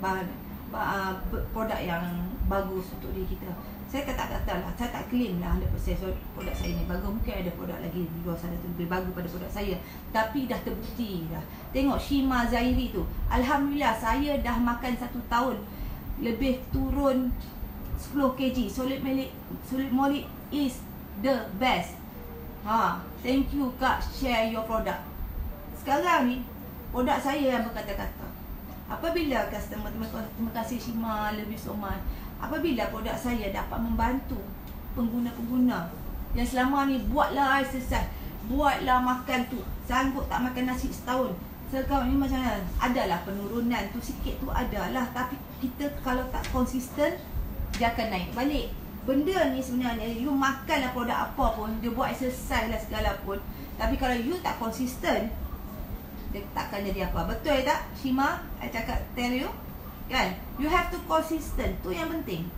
Speaker 2: produk yang bagus untuk diri kita. Saya kata-kata lah, saya tak claim lah 100% produk saya ni bagus. Mungkin ada produk lagi di luar sana tu lebih bagus pada produk saya, tapi dah terbukti dah. Tengok Shima Zairi tu, Alhamdulillah saya dah makan 1 tahun lebih turun 10 kg. Solid Molly is the best. Thank you Kak, share your product. Sekarang ni produk saya yang berkata-kata. Apabila customer, terima kasih Shima, love you so much. Apabila produk saya dapat membantu pengguna-pengguna yang selama ni buatlah exercise, buatlah makan tu, sanggup tak makan nasi setahun, sekarang ni macam mana? Adalah penurunan tu sikit tu adalah, tapi kita kalau tak konsisten dia akan naik balik. Benda ni sebenarnya you makanlah produk apa pun, dia buat exercise lah segala pun, tapi kalau you tak konsisten dia takkan jadi apa. Betul tak Shima? I cakap tell you kan, you have to consistent, tu yang penting.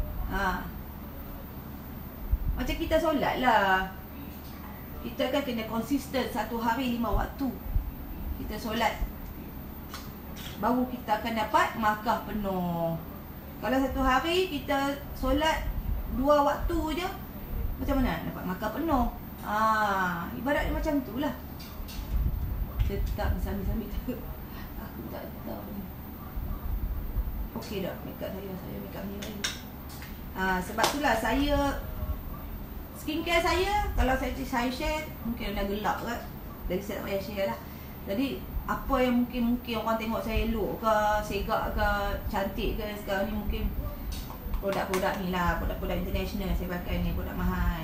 Speaker 2: Macam kita solat lah, kita kan kena konsisten 1 hari 5 waktu kita solat, baru kita akan dapat makan penuh. Kalau 1 hari kita solat 2 waktu je, macam mana dapat makan penuh? Ibarat dia macam tu lah. Tetap sambil-sambil aku tak tahu ni. Okey dah, makeup saya makeup ni lagi. Sebab itulah saya skincare saya, kalau saya share mungkin dah gelap kan, jadi saya tak payah share lah. Jadi apa yang mungkin orang tengok saya elok ke, segak ke, cantik ke sekarang ni, mungkin produk-produk ni lah, produk-produk international saya pakai ni, produk mahal.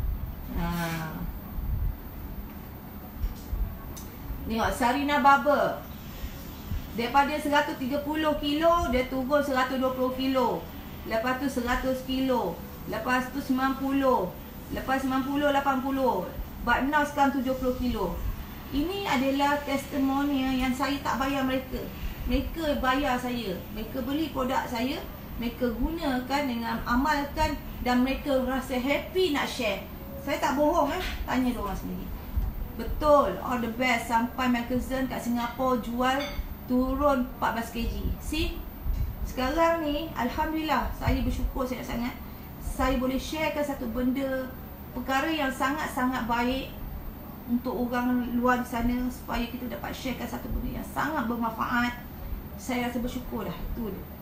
Speaker 2: Tengok Sarina Barber, daripada 130 kilo dia turun 120 kilo, lepas tu 100 kilo, lepas tu 90, lepas 90 80, but now sekarang 70 kilo. Ini adalah testimonial yang saya tak bayar mereka. Mereka bayar saya, mereka beli produk saya, mereka gunakan dengan amalkan, dan mereka rasa happy nak share. Saya tak bohong tanya diorang sendiri. Betul, all the best. Sampai magazine kat Singapura jual turun 14 kg. See? Sekarang ni Alhamdulillah, saya bersyukur sangat-sangat saya boleh sharekan satu benda, perkara yang sangat-sangat baik untuk orang luar di sana, supaya kita dapat sharekan satu benda yang sangat bermanfaat. Saya rasa bersyukur dah. Itu dia.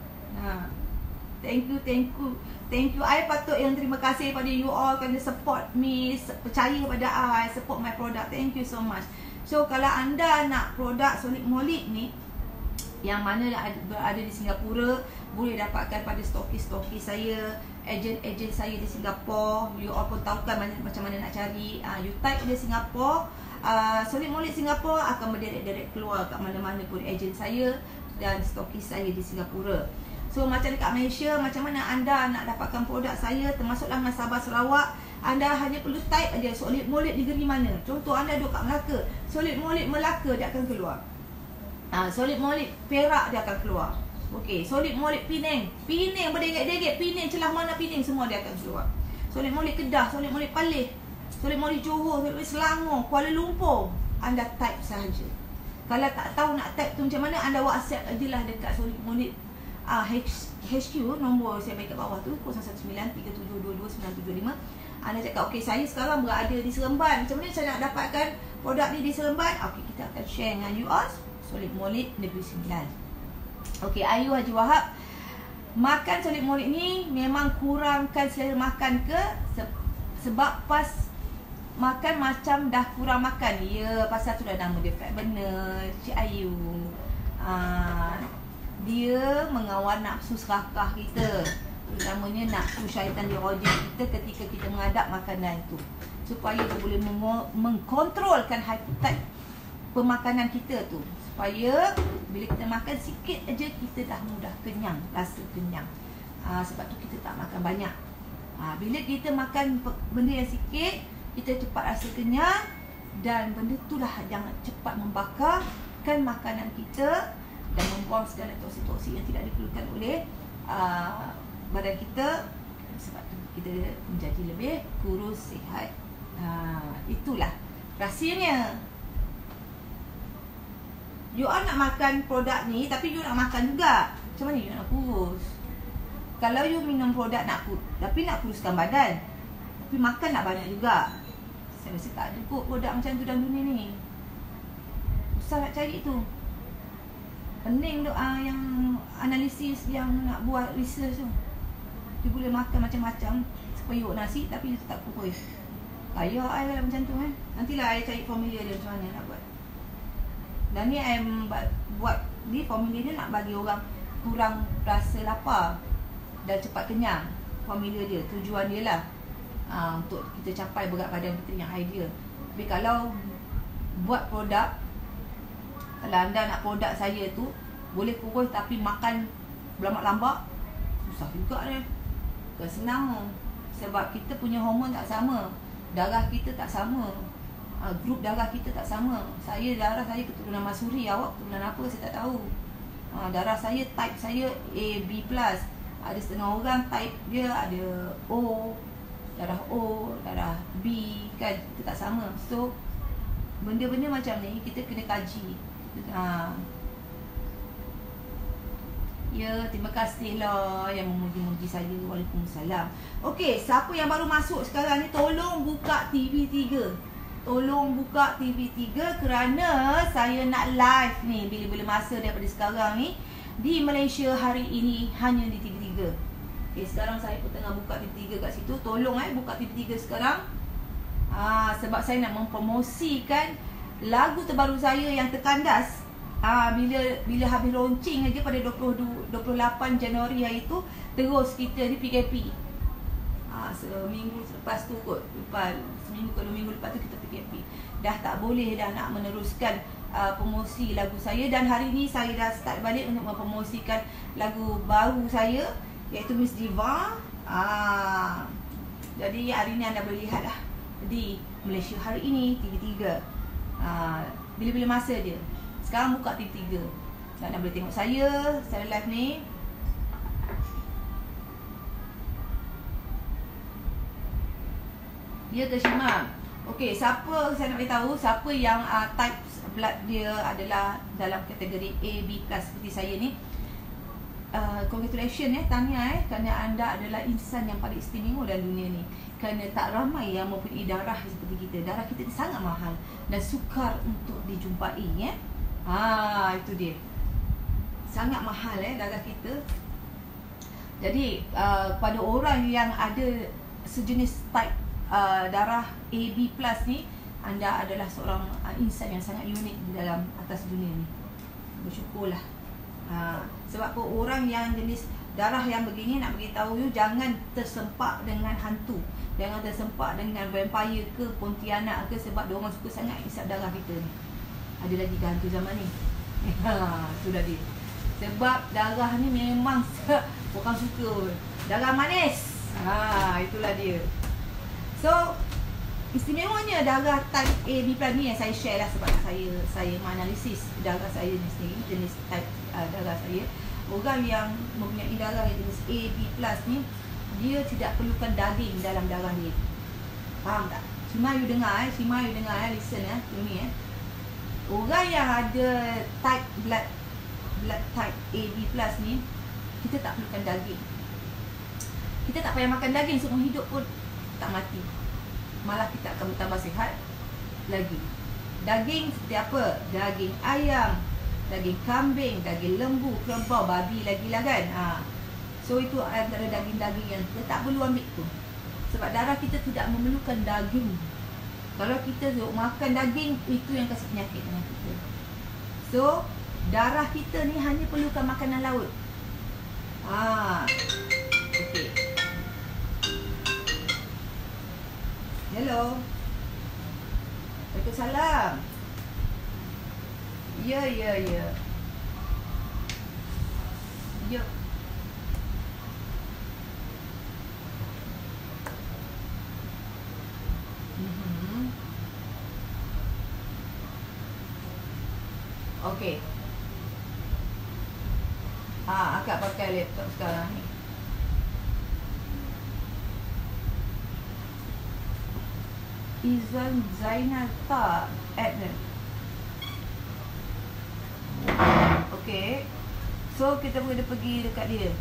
Speaker 2: Thank you. I patut yang terima kasih pada you all kerana support me, percaya pada I, support my product. Thank you so much. So kalau anda nak produk Solid Molly ni yang mana berada di Singapura, boleh dapatkan pada stokis-stokis saya, ejen saya di Singapura. You all pun tahu kan macam mana nak cari. You type dia Singapura, Solid Molly Singapura, akan berderek-derek keluar kat mana-mana pun ejen saya dan stokis saya di Singapura. So macam dekat Malaysia, macam mana anda nak dapatkan produk saya, termasuklah dengan Sabah Sarawak, anda hanya perlu type aja Solid Molly negeri mana. Contoh anda duduk kat Melaka, Solid Molly Melaka dia akan keluar. Solid Molly Perak dia akan keluar. Okey, Solid Molly Penang berdegek-degek, Penang celah mana Penang, semua dia akan keluar. Solid Molly Kedah, Solid Molly Perlis, Solid Molly Johor, Solid Molly Selangor, Kuala Lumpur. Anda type sahaja. Kalau tak tahu nak type tu macam mana, anda WhatsApp ajalah dekat Solid Molly HQ, nombor saya bagi kat bawah tu 0193722975. Anda cakap okey, saya sekarang berada di Seremban, macam mana saya nak dapatkan produk ni di Seremban? Okey, kita akan share dengan you all Solid Molly Negeri Sembilan. Okey, Ayu Haji Wahab, makan Solid Molly ni memang kurangkan selera makan ke? Sebab pas makan macam dah kurang makan. Ya, pasal tu dah nama dia fat burner, Cik Ayu. Dia mengawal nafsu serakah kita. Terutamanya nafsu syaitan dirojim kita ketika kita mengadap makanan tu. Supaya dia boleh mengkontrolkan appetite pemakanan kita tu. Supaya bila kita makan sikit aja kita dah mudah kenyang, rasa kenyang. Sebab tu kita tak makan banyak. Bila kita makan benda yang sikit, kita cepat rasa kenyang. Dan benda itulah yang cepat membakarkan makanan kita dan membuang segala toksik-toksik yang tidak diperlukan oleh badan kita. Sebab tu kita menjadi lebih kurus, sihat. Itulah rahsianya. You nak makan produk ni, tapi you nak makan juga. Macam mana you nak kurus? Kalau you minum produk tapi nak kuruskan badan, tapi makan nak banyak juga, saya rasa tak ada kot produk macam tu dalam dunia ni. Susah nak cari tu. Pening tu yang analisis, yang nak buat research tu. Dia boleh makan macam-macam seperiuk nasi tapi dia tak kurus. Kaya I lah macam tu kan. Nantilah I cari formula dia macam mana nak buat. Dan ni I buat ni formula dia nak bagi orang kurang rasa lapar dan cepat kenyang. Formula dia, tujuan dia lah untuk kita capai berat badan kita yang ideal. Tapi kalau buat produk, kalau anda nak produk saya tu boleh kurus tapi makan berlambak-lambak, susah juga dia. Bukan senang. Sebab kita punya hormon tak sama, darah kita tak sama, grup darah kita tak sama. Darah saya keturunan Masuri, awak keturunan apa saya tak tahu. Darah saya, type saya AB+. Ada setengah orang type dia ada O, darah O, darah B kan, kita tak sama. So benda-benda macam ni kita kena kaji. Ya, terima kasih lah yang memuji-muji saya. Waalaikumsalam. Okey, siapa yang baru masuk sekarang ni, tolong buka TV3. Tolong buka TV3 kerana saya nak live ni bila-bila masa daripada sekarang ni di Malaysia hari ini hanya di TV3. Okay, sekarang saya pun tengah buka TV3 kat situ. Tolong buka TV3 sekarang. Sebab saya nak mempromosikan lagu terbaru saya yang terkandas. Bila habis launching aja pada 28 Januari hari tu, terus kita di PKP. Seminggu lepas tu kot, seminggu ke 2 minggu lepas tu kita PKP. Dah tak boleh dah nak meneruskan promosi lagu saya. Dan hari ni saya dah start balik untuk mempromosikan lagu baru saya, iaitu Miss Diva. Jadi hari ni anda boleh lihat lah di Malaysia hari ini TV3. Bila-bila masa je. Sekarang buka TV3 dan anda boleh tengok saya live ni. Ya ke Syima? Okey, siapa saya nak beritahu, siapa yang type blood dia adalah dalam kategori AB+ seperti saya ni, congratulations tahniah kerana anda adalah insan yang paling istimewa dalam dunia ni. Kerana tak ramai yang mempunyai darah seperti kita. Darah kita ni sangat mahal dan sukar untuk dijumpai itu dia. Sangat mahal darah kita. Jadi pada orang yang ada sejenis type darah AB+ ni, anda adalah seorang insan yang sangat unik di dalam atas dunia ni. Bersyukurlah. Sebab orang yang jenis darah yang begini, nak beritahu you, jangan tersempak dengan hantu, jangan tersempak dengan vampire ke Pontianak ke, sebab diorang suka sangat isap darah kita ni. Ada lagi ke hantu zaman ni? Sudah dia. Sebab darah ni memang orang suka darah manis. Itulah dia. So istimewanya darah type AB+ ni yang saya share lah, sebab saya menganalisis darah saya ni sendiri, jenis type darah saya. Orang yang mempunyai darah yang jenis AB+ ni, dia tidak perlukan daging dalam darah dia. Faham tak? Cuma you dengar listen ini orang yang ada type blood type AB+ ni, kita tak perlukan daging. Kita tak payah makan daging seumur hidup pun tak mati. Malah kita akan bertambah sihat lagi. Daging seperti apa? Daging ayam, daging kambing, daging lembu, kerbau, babi lagi lah kan. So itu antara daging-daging yang kita tak perlu ambil tu. Sebab darah kita tidak memerlukan daging. Kalau kita makan daging, itu yang kasih penyakit dengan kita. So, darah kita ni hanya perlukan makanan laut. Okey. Hello. Waalaikumsalam. Ya. Ya. Okey. Akak pakai laptop sekarang ni. Izan Zainal tak Adnan. Okey. So kita boleh pergi dekat dia.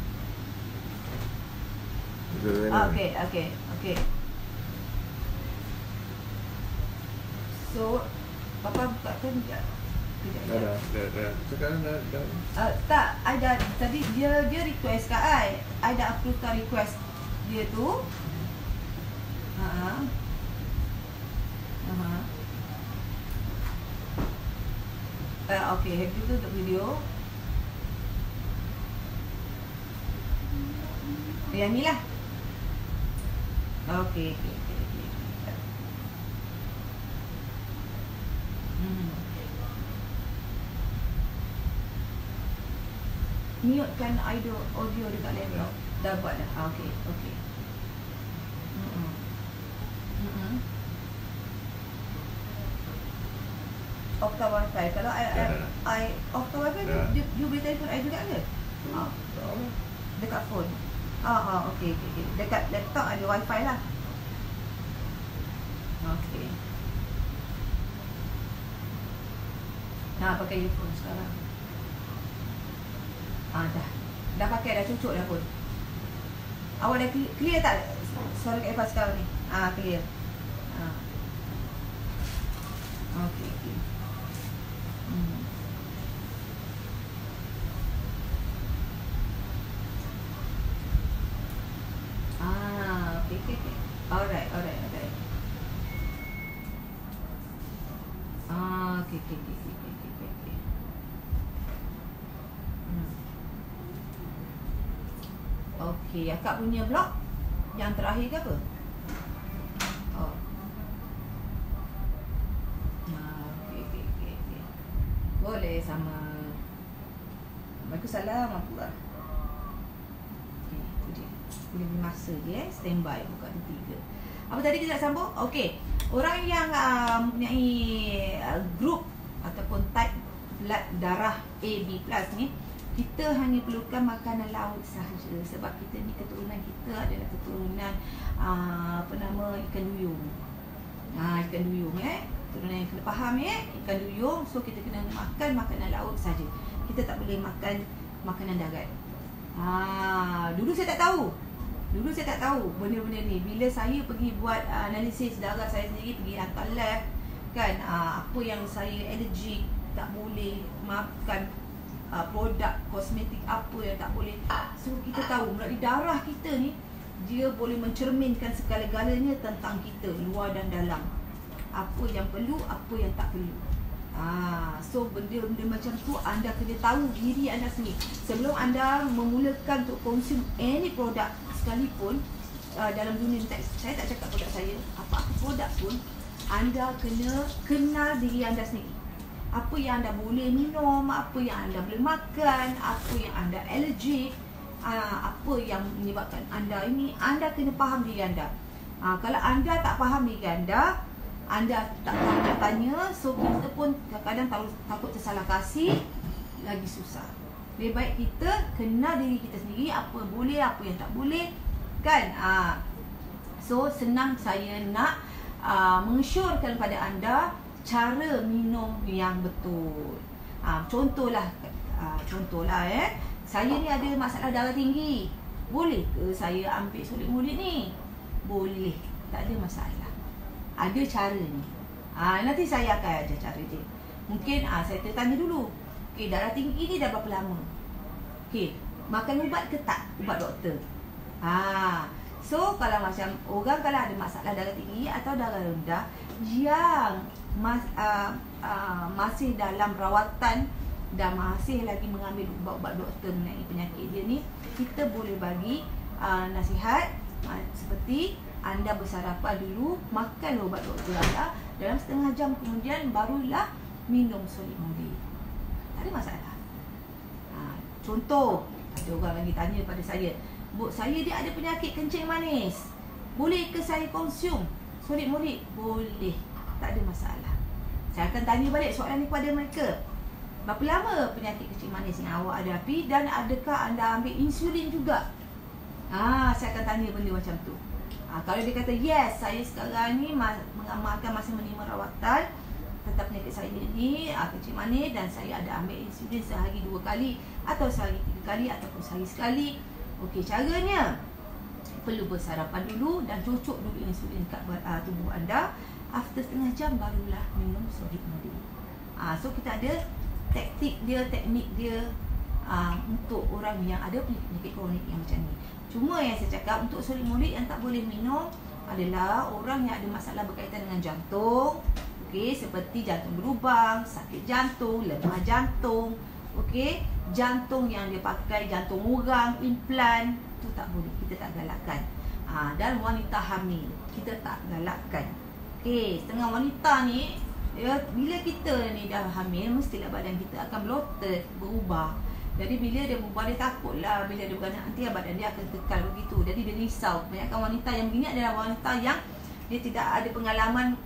Speaker 2: Okey. So Papa bukakan sekejap.
Speaker 1: Dah. Sekarang dah.
Speaker 2: Tak, I dah. Tadi dia request kat I dah approve request dia tu. Okey, have you untuk video? Yang ni lah. Okey. Mute-kan audio dekat laptop. Dah buat dah. Okey. Off the wifi. Kalau I off the wifi, you boleh telefon I juga ke? Dekat phone. Okey. Dekat laptop ada wifi lah. Okey. Pakai earphone sekarang. Dah pakai, dah cucuk dah pun. Awak dah clear tak suara kat Eva sekarang ni? Clear. Okey. Okay. Alright. Okay. Okey, akak punya blog yang terakhir ke apa? Okey. Boleh sama. Waalaikumsalam warahmatullahi. Itu dia. Boleh beri masa je standby buka 3. Apa tadi kita nak sambung? Okey. Orang yang mempunyai group ataupun type blood darah AB+ ni, kita hanya perlukan makanan laut sahaja sebab kita ni keturunan kita adalah keturunan ikan duyung. Ikan duyung keturunan yang kena faham ikan duyung. So kita kena makan makanan laut saja. Kita tak boleh makan makanan darat. Dulu saya tak tahu benda-benda ni. Bila saya pergi buat analisis darah saya sendiri, pergi hantar lab kan, apa yang saya allergic, tak boleh makan produk kosmetik apa yang tak boleh. So kita tahu melalui darah kita ni, dia boleh mencerminkan segala-galanya tentang kita, luar dan dalam. Apa yang perlu, apa yang tak perlu. So benda-benda macam tu anda kena tahu diri anda sendiri sebelum anda memulakan untuk consume any produk sekalipun. Dalam dunia ni, saya tak cakap produk saya, apa-apa produk pun anda kena kenal diri anda sendiri. Apa yang anda boleh minum, apa yang anda boleh makan, apa yang anda allergic, apa yang menyebabkan anda ini, anda kena faham diri anda. Kalau anda tak faham diri anda tak tahu nak tanya, so kita pun kadang-kadang takut tersalah kasih, lagi susah. Lebih baik kita kenal diri kita sendiri, apa boleh, apa yang tak boleh kan. So senang saya nak mengesyorkan pada anda cara minum yang betul. Contohlah saya ni ada masalah darah tinggi. Boleh ke saya ambil solid murid ni? Boleh, tak ada masalah. Ada cara ni. Nanti saya akan ajar cara dia. Mungkin saya tanya dulu. Okey, darah tinggi ni dah berapa lama? Okey, makan ubat ke tak? Ubat doktor. So kalau macam orang kalau ada masalah darah tinggi atau darah rendah, yang masih dalam rawatan dan masih lagi mengambil ubat-ubat doktor mengenai penyakit dia ni, kita boleh bagi nasihat seperti anda bersarapan dulu, makan ubat doktor anda, dalam setengah jam kemudian barulah minum solid moli. Tak ada masalah. Contoh, ada orang lagi tanya pada saya, "Bu, saya dia ada penyakit kencing manis, boleh ke saya konsum solid moli?" Boleh, tak ada masalah. Saya akan tanya balik soalan ni kepada mereka. Berapa lama penyakit kencing manis yang awak hadapi dan adakah anda ambil insulin juga? Saya akan tanya benda macam tu. Kalau dia kata yes, saya sekarang ni mengamalkan masih menerima rawatan tentang penyakit saya ni, kencing manis, dan saya ada ambil insulin sehari 2 kali atau sehari 3 kali ataupun sehari sekali. Okey, caranya perlu bersarapan dulu dan cucuk dulu insulin kat tubuh anda. After setengah jam barulah minum solid moli. So kita ada teknik dia untuk orang yang ada penyakit kronik yang macam ni. Cuma yang saya cakap, untuk solid moli yang tak boleh minum adalah orang yang ada masalah berkaitan dengan jantung. Okey, seperti jantung berlubang, sakit jantung, lemah jantung. Okey, jantung yang dia pakai jantung orang, implan, tu tak boleh, kita tak galakkan. Dan wanita hamil, kita tak galakkan. Okey, setengah wanita ni, bila kita ni dah hamil, mestilah badan kita akan bloated, berubah. Jadi bila dia berubah, dia takutlah bila dia beranak nanti badan dia akan kekal begitu. Jadi dia risau. Kebanyakan wanita yang begini adalah wanita yang dia tidak ada pengalaman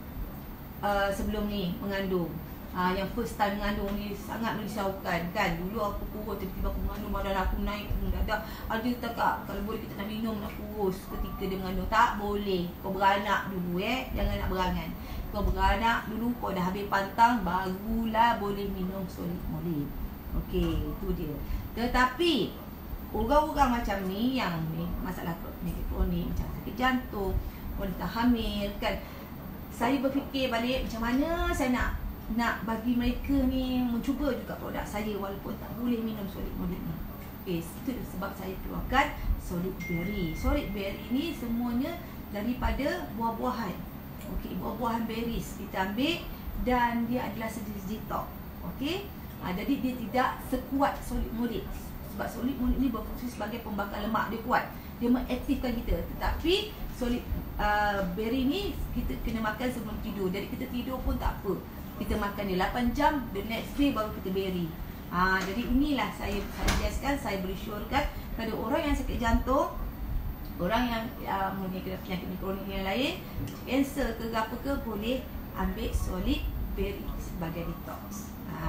Speaker 2: sebelum ni mengandung. Yang first time mengandung ni sangat merisaukan kan. Dulu aku kurus, tiba-tiba aku mengandung, badan aku naik mendadak. Ada tak, kalau boleh kita nak minum, nak kurus ketika dia mengandung. Tak boleh. Kau beranak dulu jangan nak berangan. Kau beranak dulu, kau dah habis pantang, barulah boleh minum solid moli. Okey, itu dia. Tetapi orang-orang macam ni yang ni masalah penyakit kronik macam sakit jantung, wanita hamil kan, saya berfikir balik macam mana saya nak bagi mereka ni mencuba juga produk saya walaupun tak boleh minum solid moli ni. Okey, itu sebab saya keluarkan solid berry. Solid berry ni semuanya daripada buah-buahan. Okey, buah-buahan berries kita ambil dan dia adalah detox. Okey. Jadi dia tidak sekuat solid moli. Sebab solid moli ni berfungsi sebagai pembakar lemak, dia kuat. Dia mengaktifkan kita. Tetapi solid berry ni kita kena makan sebelum tidur. Jadi kita tidur pun tak apa. Kita makan dia 8 jam, the next day baru kita berry. Jadi inilah saya suggestkan, saya bersyorkan kepada orang yang sakit jantung, orang yang mempunyai penyakit kronik yang lain, kanser ke apa ke, boleh ambil solid berry sebagai detox.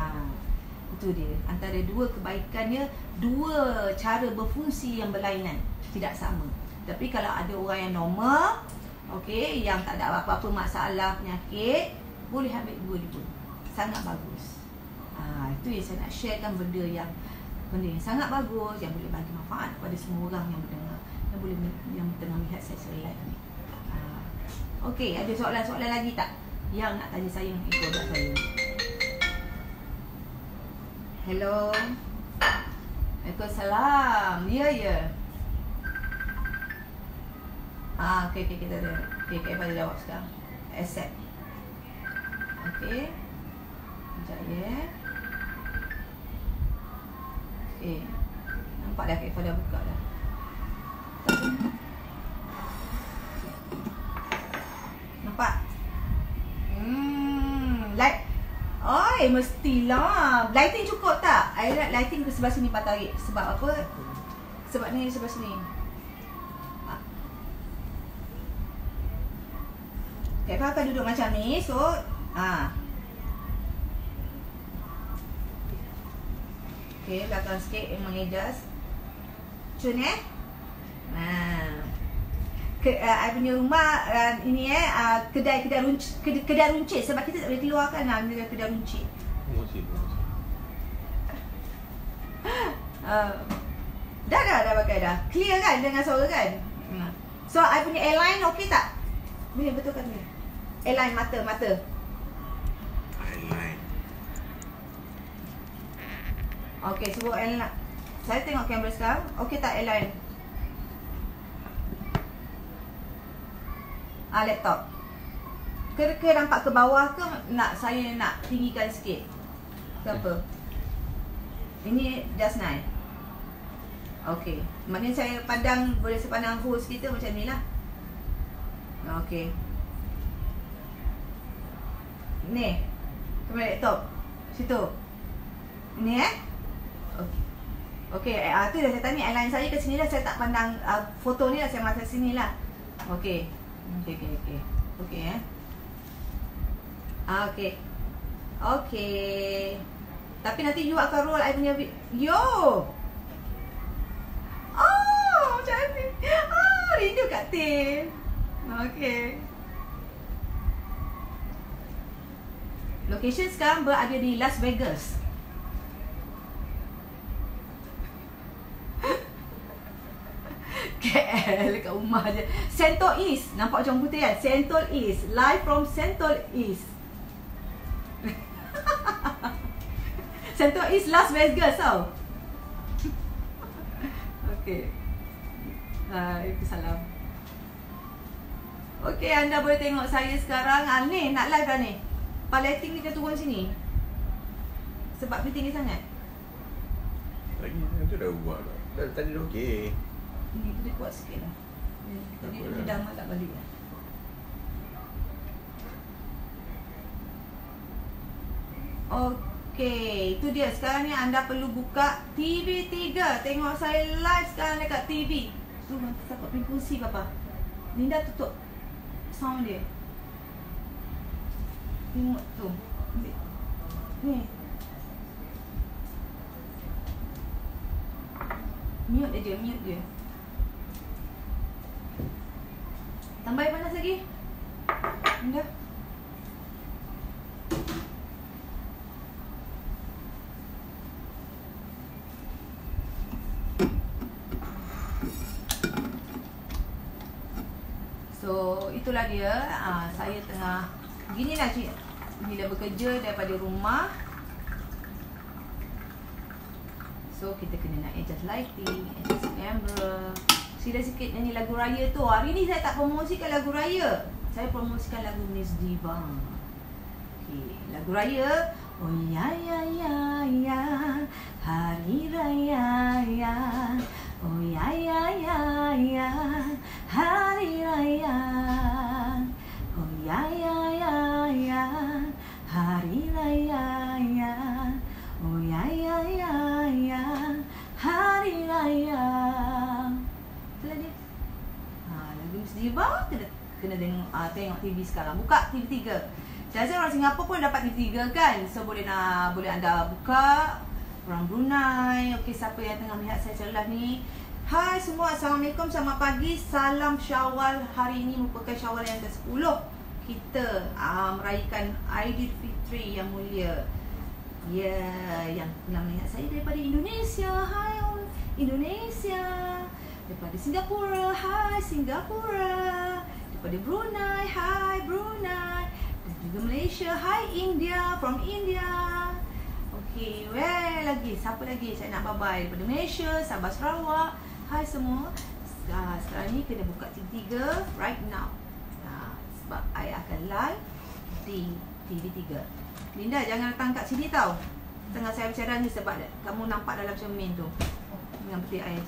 Speaker 2: Itu dia. Antara dua kebaikannya, dua cara berfungsi yang berlainan, tidak sama. Tapi kalau ada orang yang normal, okey, yang tak ada apa-apa masalah penyakit, boleh ambil dua-dua. Sangat bagus. Itu yang saya nak sharekan, benda yang sangat bagus, yang boleh bagi manfaat kepada semua orang yang mendengar, yang tengah melihat saya live ni. Okey, ada soalan-soalan lagi tak yang nak tanya saya mengenai produk saya? Hello. Waalaikumsalam. Ya. Okey, kita ada. Okey, pada jawab sekarang. Accept. Okey. Sekejap ya. Okey. Nampak dah Kak dah buka dah. Nampak? Like mestilah. Lighting cukup tak? I nak lighting ke sebelah sini Pak tarik. Sebab apa? Sebab ni sebelah sini. Okay, Pak akan duduk macam ni. So, okay, belakang sikit memang adjust. Cun I punya rumah ini kedai runcit sebab kita tak boleh keluarkan kedai runcit. Dah pakai dah. Clear kan dengan suara kan? So I punya airline okey tak? Boleh betulkan ni. Airline mata.
Speaker 1: Airline.
Speaker 2: Okey, suruh airline. Saya tengok kamera sekarang. Okey tak airline? Laptop. Ke nampak ke bawah ke nak saya nak tinggikan sikit? Ke apa? Ini just nice. Okey. Maknanya saya pandang, boleh saya pandang host kita macam ni lah. Okey. Ni. Kamera laptop. Situ. Ni Okey, tu dah saya tanya airline saya ke sini lah. Saya tak pandang foto ni lah, saya masa sini lah. Okey. Okey. Okey. Okey. Tapi nanti you akan roll I punya video. Cantik. Rindu Kak Tin. Okey. Location sekarang berada di Las Vegas. KL kat rumah je. Sentul East. Nampak macam putih kan? Sentul East. Live from Sentul East. Sentul East Las Vegas tau. Okey. Salam. Okey, anda boleh tengok saya sekarang. Ni nak live dah ni. Paleting ni kita turun sini. Sebab dia tinggi sangat.
Speaker 1: Lagi tu dah buat dah. Tadi dah okey.
Speaker 2: Ni dia kuat sikit lah. Tadi dia dah tak balik lah. Okey, itu dia. Sekarang ni anda perlu buka TV3. Tengok saya live sekarang dekat TV. Tu siapa pergi kursi papa. Linda tutup sound dia. Tengok tu. Ni. Mute dia. Tambah air panas lagi. Dah. So, itulah dia. Saya tengah ginilah cik. Bila bekerja daripada rumah. So, kita kena nak adjust lighting, adjust camera. Sila sikit nyanyi lagu raya tu. Hari ni saya tak promosikan lagu raya. Saya promosikan lagu Miss Diva. Okay, lagu raya. Oh ya ya ya ya, hari raya ya. Oh ya ya ya ya, hari raya. Oh ya ya ya ya, hari raya ya. Oh ya ya ya ya, hari raya. Itulah dia. Lagu Miss Diva kena tengok TV sekarang. Buka TV3. Saya rasa orang Singapura pun dapat TV3 kan. So boleh anda buka. Orang Brunei. Okey, siapa yang tengah melihat saya secara live ni. Hai semua, Assalamualaikum, selamat pagi. Salam Syawal. Hari ini merupakan Syawal yang ke-10. Kita meraihkan Aidilfitri yang mulia. Yang pernah melihat saya daripada Indonesia. Hai Indonesia. Daripada Singapura. Hai Singapura. Daripada Brunei. Hai Brunei. Dan juga Malaysia. Hai India. From India. Okey, lagi? Siapa lagi saya nak bye-bye? Daripada Malaysia, Sabah, Sarawak. Hai semua. Sekarang ni kena buka TV3 right now. Sebab I akan live di TV3. Linda, jangan datang kat sini tau. Tengah saya bercakap ni sebab kamu nampak dalam cermin tu. Dengan peti ais.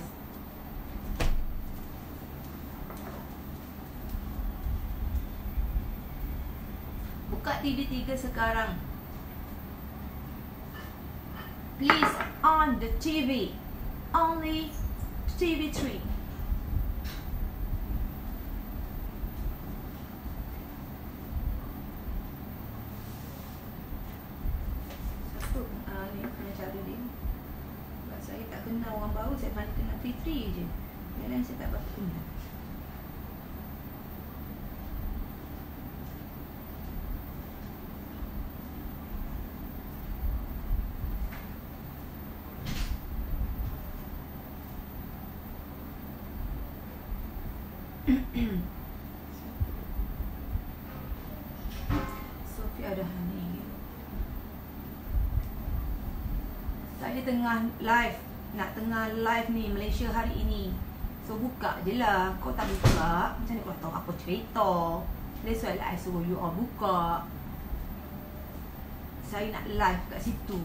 Speaker 2: Buka TV3 sekarang. Please on the TV. Only TV3. Ni punya cara dia. Sebab saya tak kenal orang baru, saya hanya kenal Fitri je. Yang lain saya tak berapa kenal. Sofia dah ni. Saya tengah live. Nak tengah live ni Malaysia hari ini. So buka je lah. Kau tak buka, macam mana kau tahu apa cerita? That's why I suruh you all buka. Saya nak live kat situ.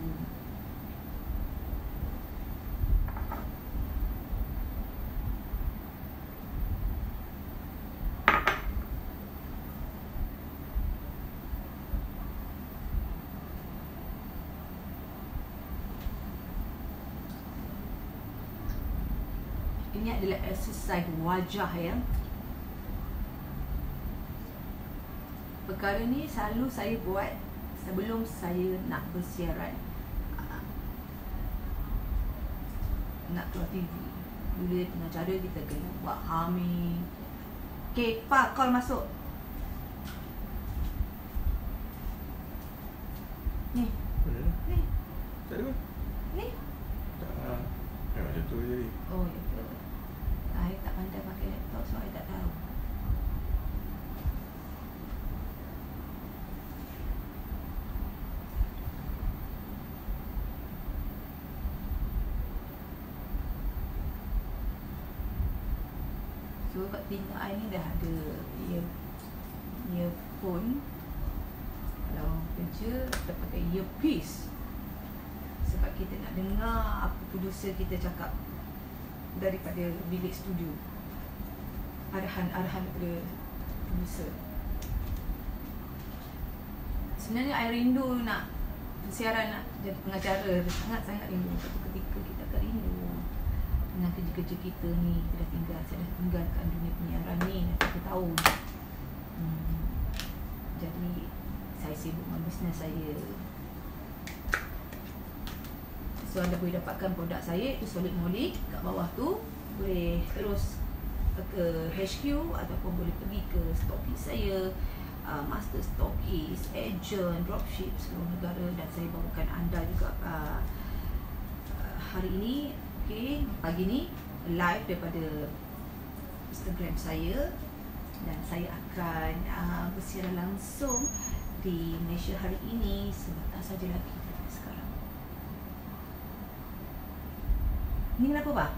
Speaker 2: Ini adalah exercise wajah ya. Perkara ni selalu saya buat sebelum saya nak bersiaran, nak keluar TV. Dulu dengan cara kita kena buat humming. Okay, Pak, call masuk. Ni. Ni.
Speaker 1: Tak ada.
Speaker 2: Ni.
Speaker 1: Tak. Macam tu je.
Speaker 2: Oh, ya ke? Saya tak pandai pakai laptop, so saya tak tahu. So, kat telinga I ni dah ada earphone. Kalau kerja, kita pakai earpiece. Sebab kita nak dengar apa producer kita cakap daripada bilik studio. Arahan-arahan daripada producer. Sebenarnya I rindu nak bersiaran, nak jadi pengacara. Sangat-sangat rindu. Satu ketika kita akan rindu dengan kerja-kerja kita ni. Saya dah tinggalkan dunia penyiaran ni dah 3 tahun. Jadi saya sibuk dengan bisnes saya. So anda boleh dapatkan produk saya itu Solid Molik kat bawah tu. Boleh terus ke HQ ataupun boleh pergi ke stokis saya, master stokis, agent, dropship seluruh negara. Dan saya bawakan anda juga hari ini, okay, pagi ni live daripada Instagram saya. Dan saya akan bersiaran langsung di Malaysia hari ini sebentar saja lagi dari sekarang. Ni kenapa, Pak?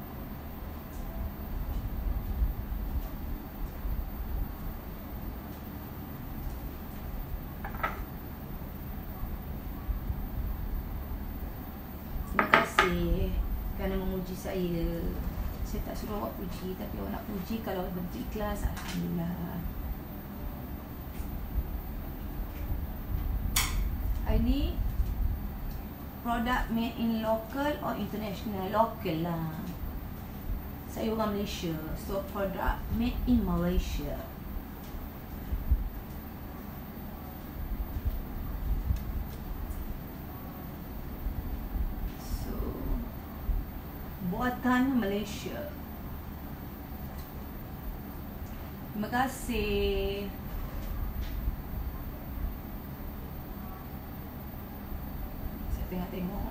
Speaker 2: Terima kasih kerana memuji saya. Saya tak suruh awak puji, tapi awak nak puji kalau betul ikhlas, alhamdulillah. Ini produk made in local or international? Local lah. Saya orang Malaysia, so produk made in Malaysia. So buatan Malaysia. Terima kasih. Tengok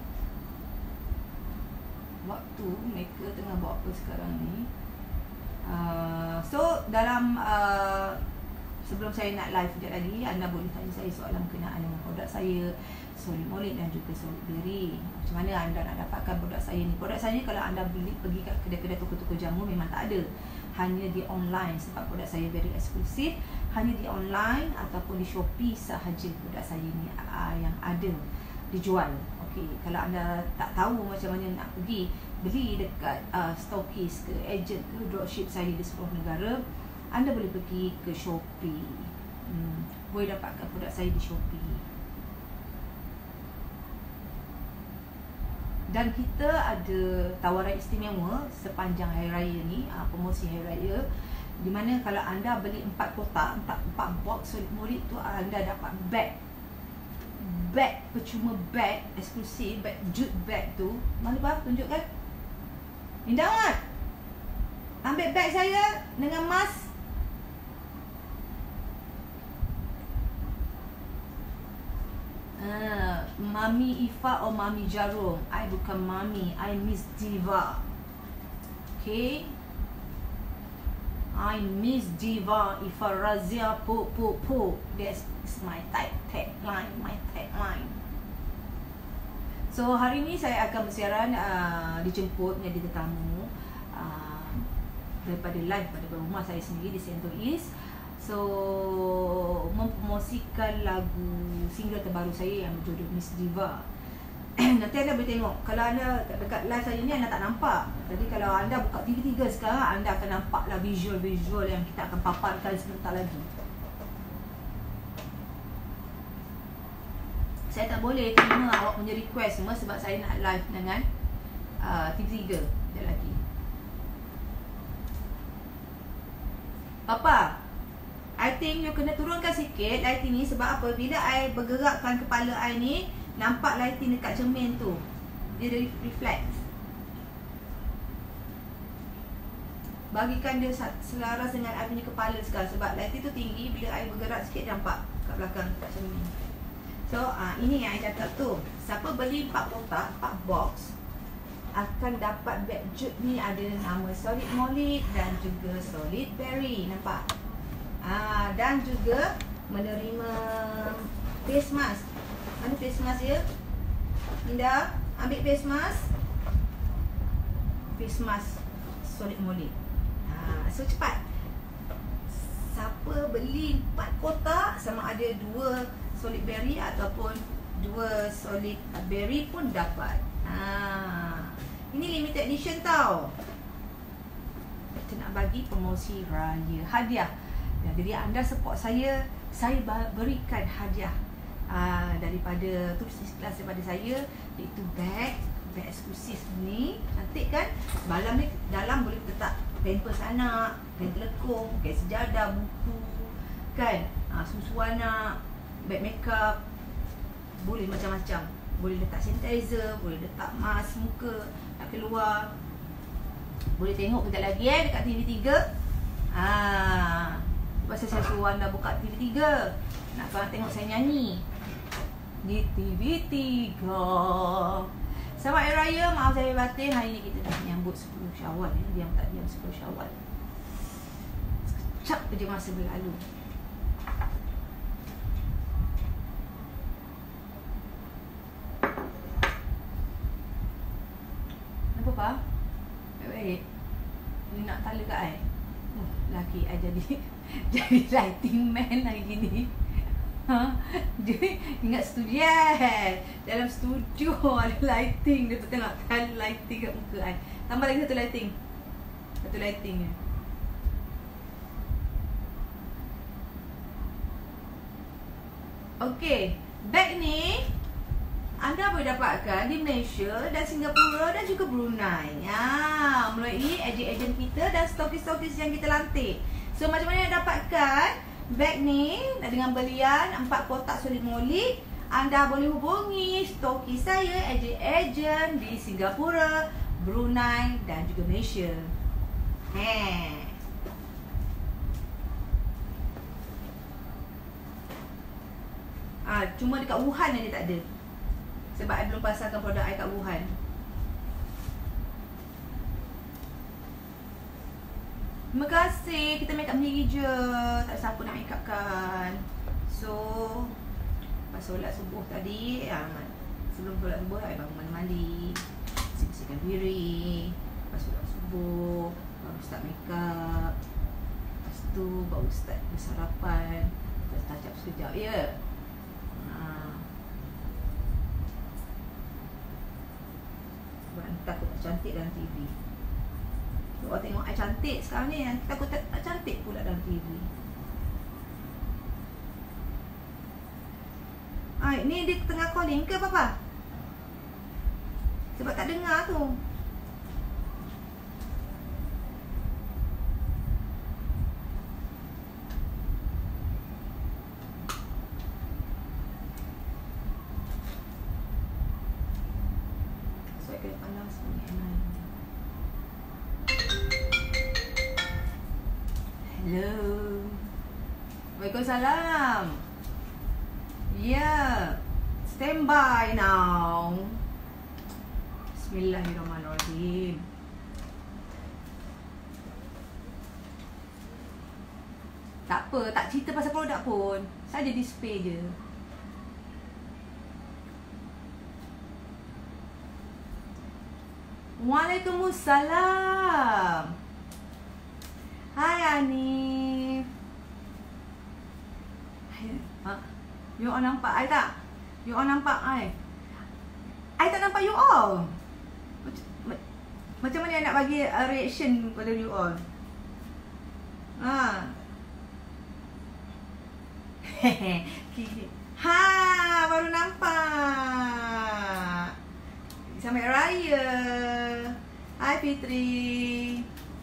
Speaker 2: waktu mereka tengah buat apa sekarang ni. So dalam sebelum saya nak live sekejap lagi, anda boleh tanya saya soalan berkenaan dengan produk saya Solid Molik dan juga Solid Berry. Macam mana anda nak dapatkan produk saya ni? Produk saya ni kalau anda beli pergi kat kedai-kedai toko-toko jamu memang tak ada, hanya di online. Sebab produk saya very eksklusif, hanya di online ataupun di Shopee sahaja produk saya ni yang ada dijual. Okey, kalau anda tak tahu macam mana nak pergi beli dekat stokis ke agent ke dropship saya di seluruh negara, anda boleh pergi ke Shopee. Boleh dapatkan produk saya di Shopee. Dan kita ada tawaran istimewa sepanjang hari raya ni, promosi hari raya, di mana kalau anda beli 4 kotak, 4 box Solid Molik tu, anda dapat bag percuma, bag eksklusif, bag jute bag tu. Mana Pak? Tunjukkan. Indah amat. Ambil bag saya dengan mask. Mami Ifa or Mami Jarum? I bukan Mami, I Miss Diva. Okay, I Miss Diva Ifa Razia Po. That's my tagline, my tagline. So hari ni saya akan bersiaran, dijemput menjadi tetamu daripada live pada rumah saya sendiri di Sentul East. So, mempromosikan lagu single terbaru saya yang berjudul Miss Diva. Nanti anda boleh tengok. Kalau anda dekat live saya ni, anda tak nampak. Jadi kalau anda buka TV3 sekarang, anda akan nampaklah visual-visual yang kita akan paparkan sebentar lagi. Saya tak boleh terima awak punya request semua sebab saya nak live dengan TV3 sekejap lagi. Papa, I think you kena turunkan sikit lighting ni. Sebab apa? Bila I bergerakkan kepala I ni, nampak lighting dekat cermin tu. Dia reflect. Bagikan dia selaras dengan I punya kepala sekarang. Sebab lighting tu tinggi. Bila I bergerak sikit, nampak kat belakang kat cermin. So, ini yang I cakap tu. Siapa beli 4 kotak, 4 box, akan dapat bag jute ni. Ada nama Solid Molly dan juga Solid Berry. Nampak? Dan juga menerima face mask. Mana face mask dia? Linda, ambil face mask. Face mask Solid Molly. So cepat. Siapa beli 4 kotak, sama ada 2 Solid Berry ataupun 2 Solid Berry pun dapat. Ini limited edition tau. Kita nak bagi promosi raya, hadiah. Jadi anda support saya berikan hadiah daripada tulis ikhlas daripada saya, iaitu bag eksklusif ni. Cantik kan? Dalam boleh letak pampers anak, kain telekung, kain sejadah, buku kan, susu anak, bag makeup, boleh macam-macam. Boleh letak sanitizer, boleh letak mask muka nak keluar. Boleh tengok kejap lagi dekat TV3. Pasal saya suruh anda buka TV3, nak korang tengok saya nyanyi di TV3. Selamat Hari Raya, maaf saya batin. Hari ni kita nak menyambut 10 Syawal. Diam tak diam 10 Syawal. Sekejap je masa berlalu. Kenapa Pa? Baik-baik. Ni nak tala kat I. Laki I jadi lighting man hari ni. Dia ingat studio dalam studio ada lighting. Dia tengok tala lighting kat muka I. Tambah lagi satu lighting. Satu lighting je. Okey, bag ni anda boleh dapatkan di Malaysia dan Singapura dan juga Brunei. Melalui ejen-ejen kita dan stokis-stokis yang kita lantik. So macam mana nak dapatkan bag ni dengan belian 4 kotak Solid Molly? Anda boleh hubungi stokis saya, ejen-ejen di Singapura, Brunei dan juga Malaysia. Cuma dekat Wuhan yang dia tak ada. Sebab I belum pasarkan produk I kat Wuhan. Terima kasih. Kita make up sendiri je. Tak siapa nak make up kan. So lepas solat subuh tadi, sebelum solat subuh I bangun mandi, bersihkan diri. Lepas solat subuh baru start make up. Lepas tu baru start bersarapan. Touch up sekejap ya. Takut tak cantik dalam TV. Orang tengok I cantik sekarang ni, takut tak cantik pula dalam TV. Ni dia tengah calling ke Papa? Sebab tak dengar tu. Hello. Waalaikumsalam. Ya. Stand by now. Bismillahirrahmanirrahim. Tak apa, tak cerita pasal produk pun. Saja display je. Waalaikumsalam. Hai Hanif. Ha? You all nampak I tak? You all nampak I? I tak nampak you all. Macam mana I nak bagi reaction pada you all? Ha. Ha, baru nampak. Selamat Raya. Hai Fitri.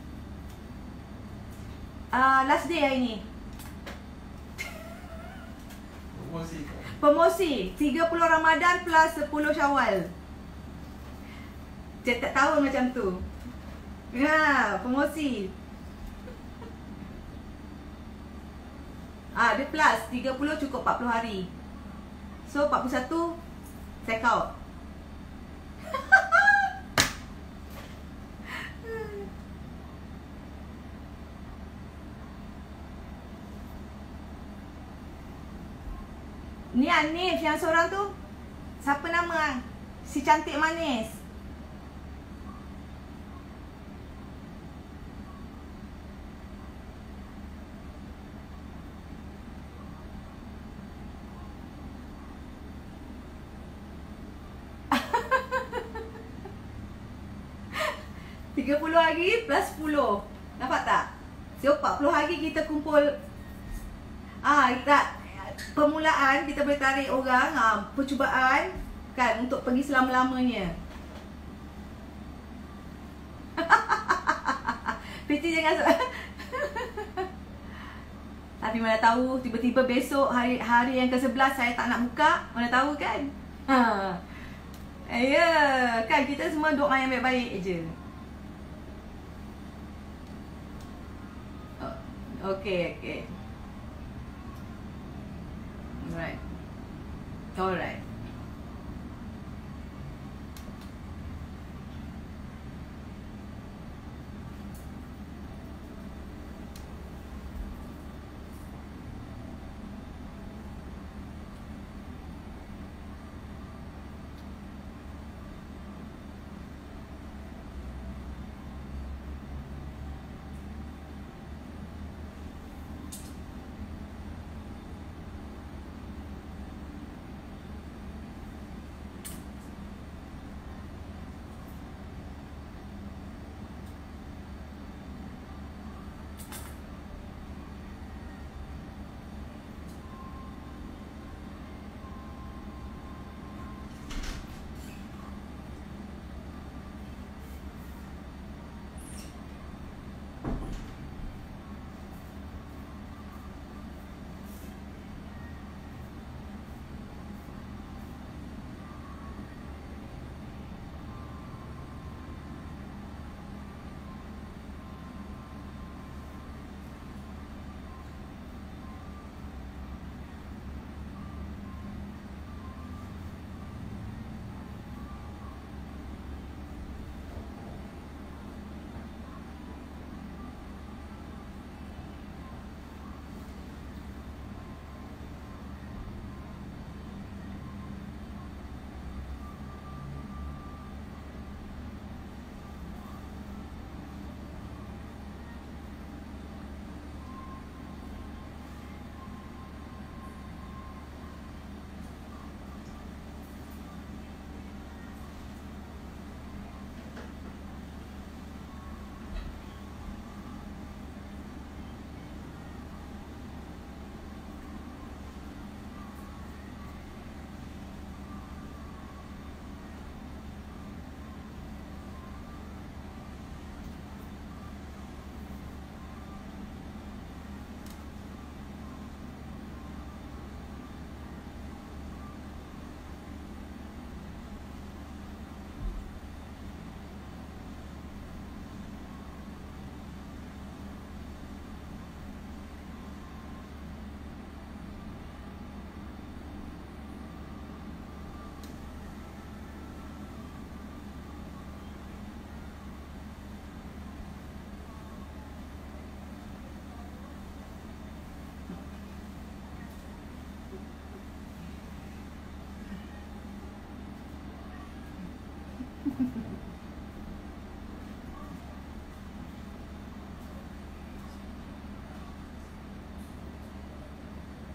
Speaker 2: Last day hari ni. Promosi 30 Ramadan plus 10 Syawal. Tak tahu macam tu. Ya, promosi. Dia plus 30 cukup 40 hari. So 41 check out. Ni Anif yang seorang tu. Siapa nama? Si cantik manis. Tiga 30 hari plus 10. Nampak tak? So 40 hari kita kumpul. Tak. Permulaan kita boleh tarik orang, percubaan kan untuk pergi selama-lamanya. Fitri jangan tapi mana tahu tiba-tiba besok hari yang ke-11 saya tak nak buka, mana tahu kan? Ya, kan kita semua doa yang baik-baik je. Okay. Alright.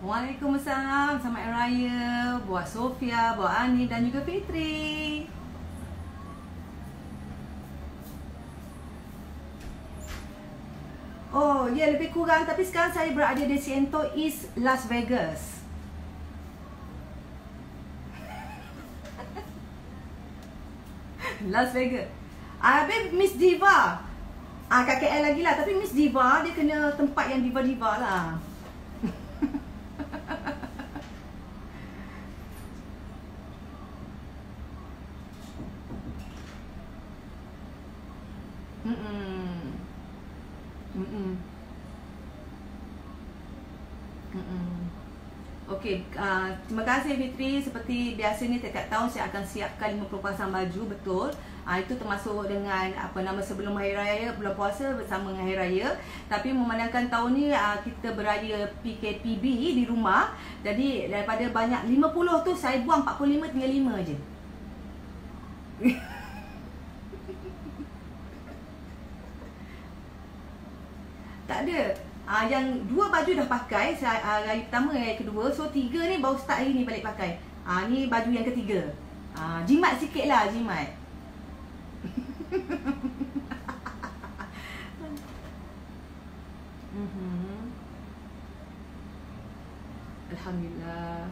Speaker 2: Waalaikumsalam. Selamat Hari Raya buat Sofia, buat Ani dan juga Fitri. Oh, ya lebih kurang. Tapi sekarang saya berada di Siento East, Las Vegas. Las Vegas. Habis Miss Diva. Kat KL lagi lah. Tapi Miss Diva dia kena tempat yang diva-diva lah. Okey, terima kasih Fitri. Seperti biasanya setiap tahun saya akan siapkan 50 pasang baju, betul. Itu termasuk dengan sebelum Hari Raya, bulan puasa bersama dengan Hari Raya. Tapi memandangkan tahun ni kita beraya PKPB di rumah. Jadi daripada banyak 50 tu saya buang 45, tinggal 5 je. Tak ada. Yang 2 baju dah pakai hari pertama, hari kedua. So 3 ni baru start hari ni balik pakai. Ni baju yang ketiga. Jimat sikit lah, jimat. Alhamdulillah.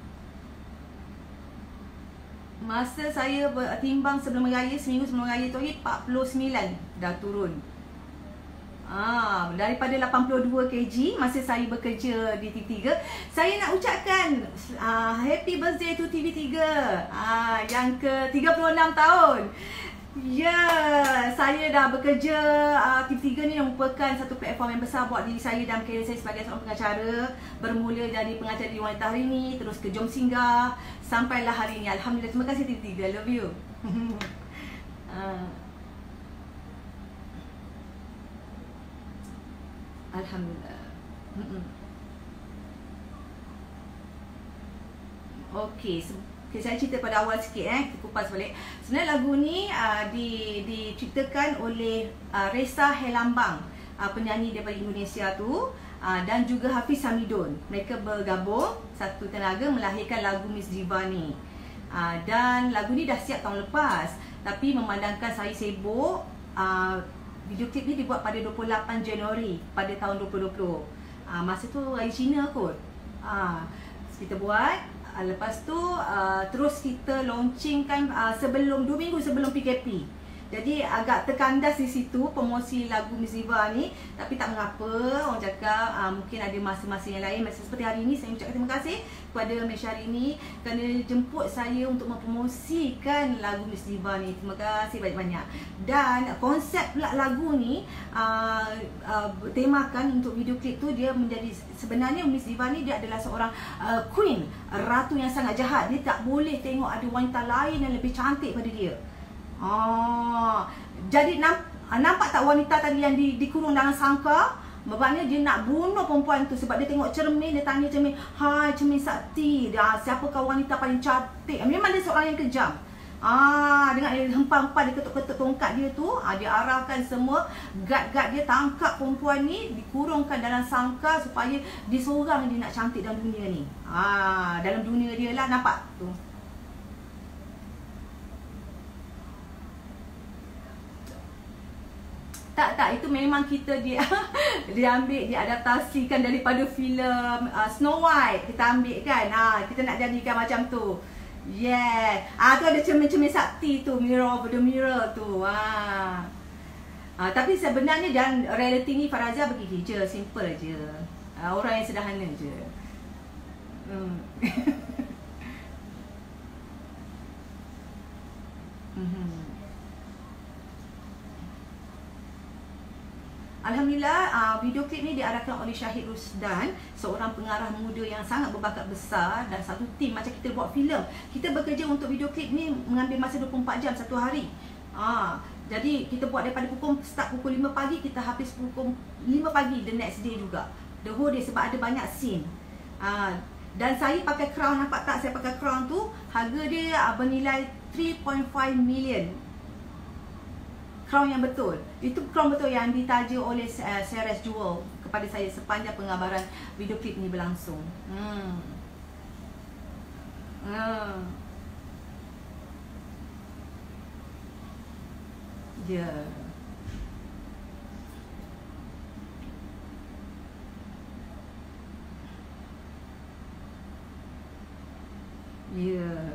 Speaker 2: Masa saya timbang sebelum raya, seminggu sebelum raya tu 49 dah turun. Daripada 82 kg masa saya bekerja di TV3. Saya nak ucapkan happy birthday to TV3 yang ke 36 tahun. Ya, saya dah bekerja. TV3 ni merupakan satu platform yang besar buat diri saya dan kerjaya saya sebagai seorang pengacara. Bermula dari pengacara di Wanita Hari Ni, terus ke Jom Singgah, sampailah hari ni. Alhamdulillah, terima kasih TV3, love you. Alhamdulillah. Okey, saya cerita pada awal sikit, kita kupas balik. Sebenarnya lagu ni diciptakan oleh Reza Helambang, penyanyi daripada Indonesia tu, dan juga Hafiz Hamidun. Mereka bergabung satu tenaga melahirkan lagu Miss Diva ni. Dan lagu ni dah siap tahun lepas, tapi memandangkan saya sibuk, video klip ni dibuat pada 28 Januari pada tahun 2020. Masa tu hari Cina kot. Kita buat. Lepas tu terus kita launchingkan 2 minggu sebelum PKP. Jadi agak terkandas di situ promosi lagu Miss Diva ni. Tapi tak mengapa, orang cakap mungkin ada masa-masa yang lain. Masa seperti hari ini, saya ucapkan terima kasih kepada Malaysia Hari Ini kerana jemput saya untuk mempromosikan lagu Miss Diva ni. Terima kasih banyak-banyak. Dan konsep pula lagu ni temakan untuk video klip tu, dia menjadi, sebenarnya Miss Diva ni dia adalah seorang queen, ratu yang sangat jahat. Dia tak boleh tengok ada wanita lain yang lebih cantik pada dia. Jadi nampak tak wanita tadi yang dikurung dalam sangka? Sebabnya dia nak bunuh perempuan tu sebab dia tengok cermin, dia tanya cermin, "Hai cermin sakti, siapakah wanita paling cantik?" Memang dia seorang yang kejam. Dengan dia hempang-hempang, dia ketuk-ketuk tongkat dia tu, dia arahkan semua guard-guard dia tangkap perempuan ni, dikurungkan dalam sangka supaya dia seorang dia nak cantik dalam dunia ni. Dalam dunia dia lah, nampak tu. Tak, itu memang kita dia ambil, diadaptasikan daripada filem Snow White. Kita ambil kan, kita nak jadikan macam tu. Yeah. Tu ada cermin-cermin sakti tu, mirror of the mirror tu. Tapi sebenarnya dan reality ni Faraza begini je, simple je. Orang yang sederhana je. Alhamdulillah, video klip ni diarahkan oleh Syahid Rusdan, seorang pengarah muda yang sangat berbakat besar, dan satu tim macam kita buat filem. Kita bekerja untuk video klip ni mengambil masa 24 jam satu hari. Jadi kita buat daripada start pukul 5 pagi, kita habis pukul 5 pagi the next day juga. The whole day, sebab ada banyak scene. Dan saya pakai crown, nampak tak saya pakai crown tu? Harga dia bernilai 3.5 million. Crown yang betul. Itu crown betul yang ditaja oleh Ceres Jewel kepada saya sepanjang pengabaran video klip ini berlangsung. Ya. Ya.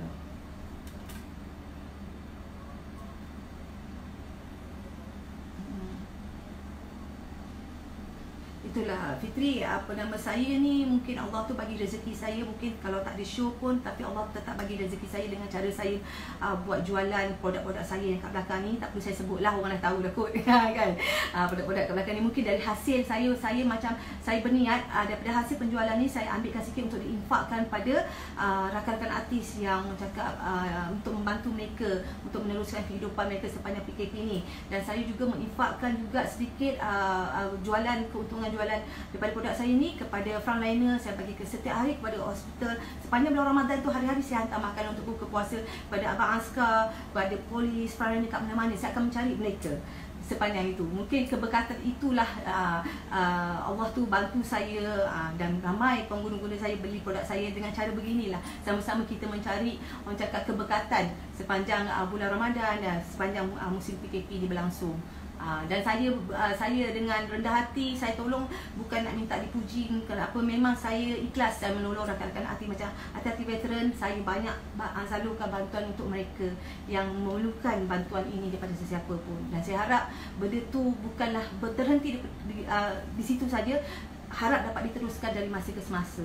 Speaker 2: Itulah Fitri, apa nama saya ni, mungkin Allah tu bagi rezeki saya, mungkin kalau tak ada show pun, tapi Allah tetap bagi rezeki saya dengan cara saya buat jualan produk-produk saya yang kat belakang ni. Tak perlu saya sebut lah, orang dah tahu dah kot kan. Produk-produk kat belakang ni mungkin dari hasil saya macam saya berniat daripada hasil penjualan ni saya ambilkan sikit untuk diinfakkan pada rakan-rakan artis yang cakap untuk membantu mereka untuk meneruskan kehidupan mereka sepanjang PKP ni. Dan saya juga menginfakkan juga sedikit jualan, keuntungan jualan daripada produk saya ni kepada frontliner. Saya bagi ke setiap hari kepada hospital. Sepanjang bulan Ramadan tu hari-hari saya hantar makanan untuk buka puasa kepada abang askar, kepada polis, frontliner kat mana-mana. Saya akan mencari mereka sepanjang itu. Mungkin keberkatan itulah Allah tu bantu saya dan ramai pengguna-guna saya beli produk saya dengan cara beginilah. Sama-sama kita mencari, orang cakap, keberkatan sepanjang bulan Ramadan dan sepanjang musim PKP ni berlangsung. Dan saya dengan rendah hati saya tolong, bukan nak minta dipuji. Kenapa? Memang saya ikhlas dan menolong rakan-rakan artis macam artis veteran. Saya banyak salurkan bantuan untuk mereka yang memerlukan bantuan ini daripada sesiapa pun. Dan saya harap benda tu bukanlah berhenti di situ saja. Harap dapat diteruskan dari masa ke semasa.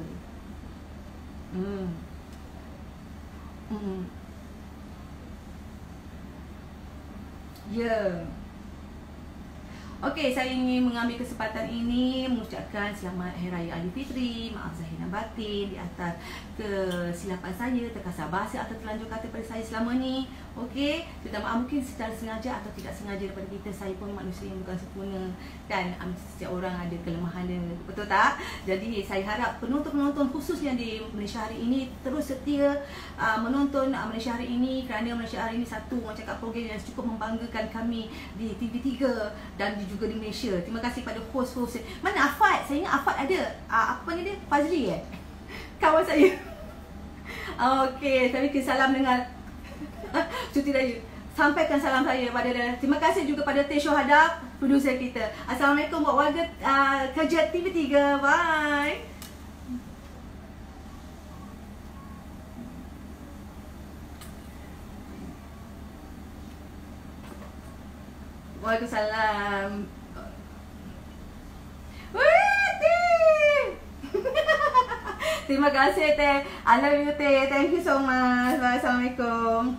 Speaker 2: Ya. Okey, saya ingin mengambil kesempatan ini mengucapkan selamat Hari Raya Aidilfitri. Maaf zahir dan batin di atas kesilapan saya, terkasar bahasa atau terlanjur kata pada saya selama ni. Okey, minta maaf mungkin secara sengaja atau tidak sengaja daripada kita. Saya pun manusia yang bukan sempurna kan. Setiap orang ada kelemahan dia, betul tak? Jadi saya harap penonton-penonton khususnya di Malaysia hari ini terus setia menonton Malaysia hari ini, kerana Malaysia hari ini satu, orang cakap, program yang cukup membanggakan kami di TV3 dan juga di Malaysia. Terima kasih pada host-host. Mana Afad? Saya ingat Afad ada apa ni dia? Fazli kawan saya. Okey, tapi salam dengan cuti raya. Sampaikan salam saya pada dia. Terima kasih juga pada Teh Syuhada, produser kita. Assalamualaikum buat warga kerja TV3. Bye. Waalaikumsalam. Terima kasih Teh. I love you Teh. Thank you so much. Assalamualaikum.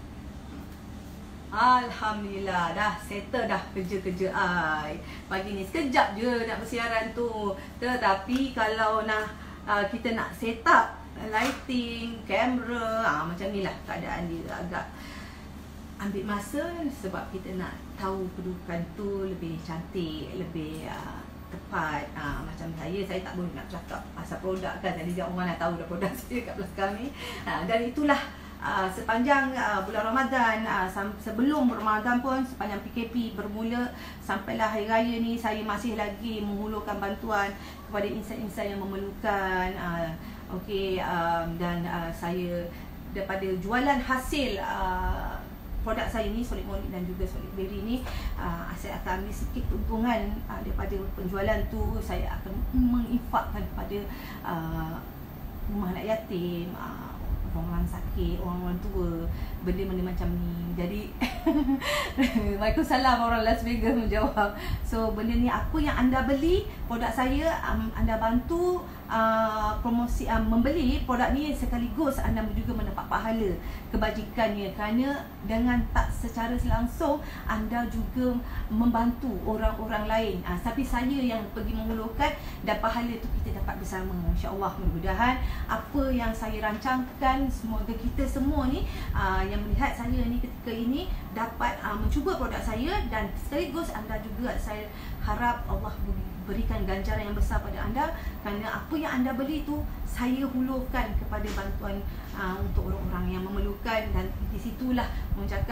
Speaker 2: Alhamdulillah, dah settle dah kerja-kerja ai. Pagi ni sekejap je nak bersiaran tu. Tetapi kalau nak kita nak set up lighting, kamera, macam ni lah keadaan dia, agak ambil masa sebab kita nak tahu kedudukan tu lebih cantik, lebih tepat. Macam saya tak boleh nak cakap pasal produk kan. Jadi orang nak tahu dah produk saya kat belakang ni. Dan itulah sepanjang bulan Ramadan, sebelum Ramadan pun, sepanjang PKP bermula sampailah Hari Raya ni, saya masih lagi menghulurkan bantuan kepada insan-insan yang memerlukan. Okey, dan saya daripada jualan hasil produk saya ni, Solid Monique dan juga Solid Berry ni, saya akan ambil sikit keuntungan daripada penjualan tu. Saya akan menginfakkan kepada rumah anak yatim, orang-orang sakit, orang-orang tua, benda-benda macam ni. Jadi Waalaikumsalam, orang Las Vegas menjawab. So benda ni, apa yang anda beli produk saya, anda bantu promosi, membeli produk ni, sekaligus anda juga mendapat pahala kebajikannya, kerana dengan tak secara langsung anda juga membantu orang-orang lain. Tapi saya yang pergi menghulurkan, dan pahala tu kita dapat bersama, insya-Allah. Mudah-mudahan apa yang saya rancangkan, semoga kita semua ni yang melihat saya ni ketika ini dapat mencuba produk saya, dan sekaligus anda juga, saya harap Allah berikan ganjaran yang besar pada anda, kerana apa yang anda beli tu saya hulurkan kepada bantuan untuk orang-orang yang memerlukan. Dan di situlah orang cakap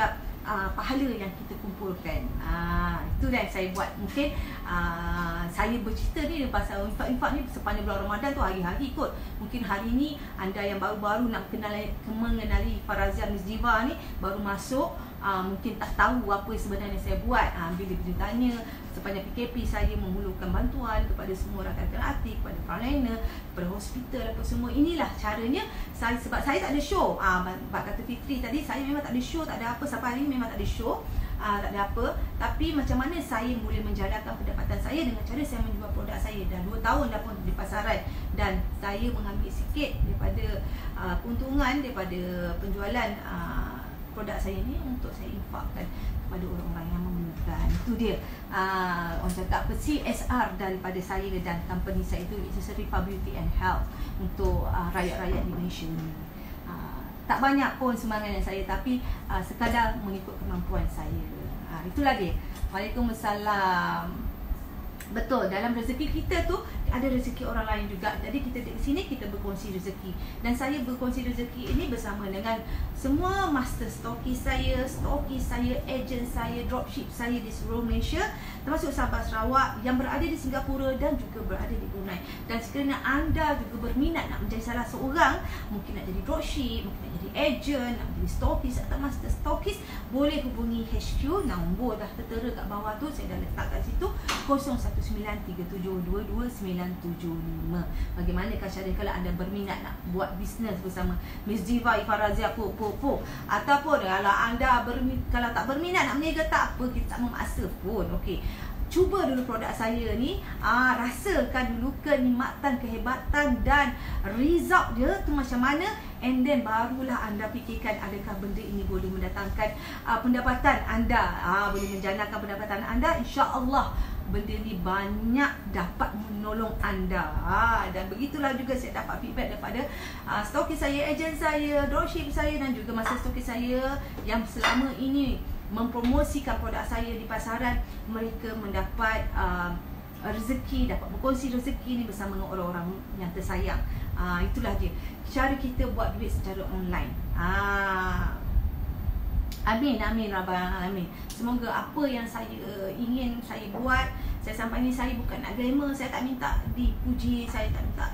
Speaker 4: pahala yang kita kumpulkan. Itu yang saya buat. Mungkin saya bercerita ni pasal infak-infak ni sepanjang bulan Ramadan tu hari-hari kot. Mungkin hari ni anda yang baru-baru nak mengenali Farazia Misdiva ni, baru masuk, mungkin tak tahu apa sebenarnya saya buat. Bila tanya, sepanjang PKP saya memulurkan bantuan kepada semua rakan-rakan artis, kepada frontliner, kepada hospital apa semua. Inilah caranya saya, sebab saya tak ada show. Bak kata Fitri tadi, saya memang tak ada show, tak ada apa, sampai hari ni memang tak ada show, tak ada apa. Tapi macam mana saya boleh menjalankan pendapatan saya dengan cara saya menjual produk saya. Dah 2 tahun dah pun di pasaran, dan saya mengambil sikit daripada keuntungan daripada penjualan produk saya ni untuk saya infakkan kepada orang-orang yang memerlukan. Itu dia orang cakap apa, CSR daripada saya dan company saya itu, it's Serifa Beauty and Health untuk rakyat-rakyat di Malaysia ni. Tak banyak pun sumbangan yang saya, tapi sekadar mengikut kemampuan saya. Itulah dia. Waalaikumsalam. Betul, dalam rezeki kita tu ada rezeki orang lain juga. Jadi kita di sini kita berkongsi rezeki. Dan saya berkongsi rezeki ini bersama dengan semua master stokis saya, ejen saya, dropship saya di seluruh Malaysia, termasuk Sabah Sarawak yang berada di Singapura dan juga berada di Brunei. Dan sekiranya anda juga berminat nak menjadi salah seorang, mungkin nak jadi dropship, mungkin nak jadi ejen, nak jadi stokis atau master stokis, boleh hubungi HQ. Nombor dah tertera kat bawah tu, saya dah letak kat situ, 0193722975. Bagaimanakah cara kalau anda berminat nak buat bisnes bersama Misdiva Farazia ataupun kalau anda kalau tak berminat nak berniaga, tak apa, kita tak memaksa pun. Okey, cuba dulu produk saya ni, rasakan dulu kenikmatan, kehebatan dan result dia tu macam mana, and then barulah anda fikirkan adakah benda ini boleh mendatangkan pendapatan anda, boleh menjanakan pendapatan anda. InsyaAllah benda ni banyak dapat menolong anda. Dan begitulah juga saya dapat feedback daripada stokis saya, ejen saya, dropship saya dan juga master stokis saya yang selama ini mempromosikan produk saya di pasaran. Mereka mendapat rezeki, dapat berkongsi rezeki ni bersama dengan orang-orang yang tersayang. Itulah dia cara kita buat duit secara online. Amin, amin, Rabbal Alamin. Semoga apa yang saya ingin saya buat, saya sampai ni, saya bukan nak glamour, saya tak minta dipuji, saya tak minta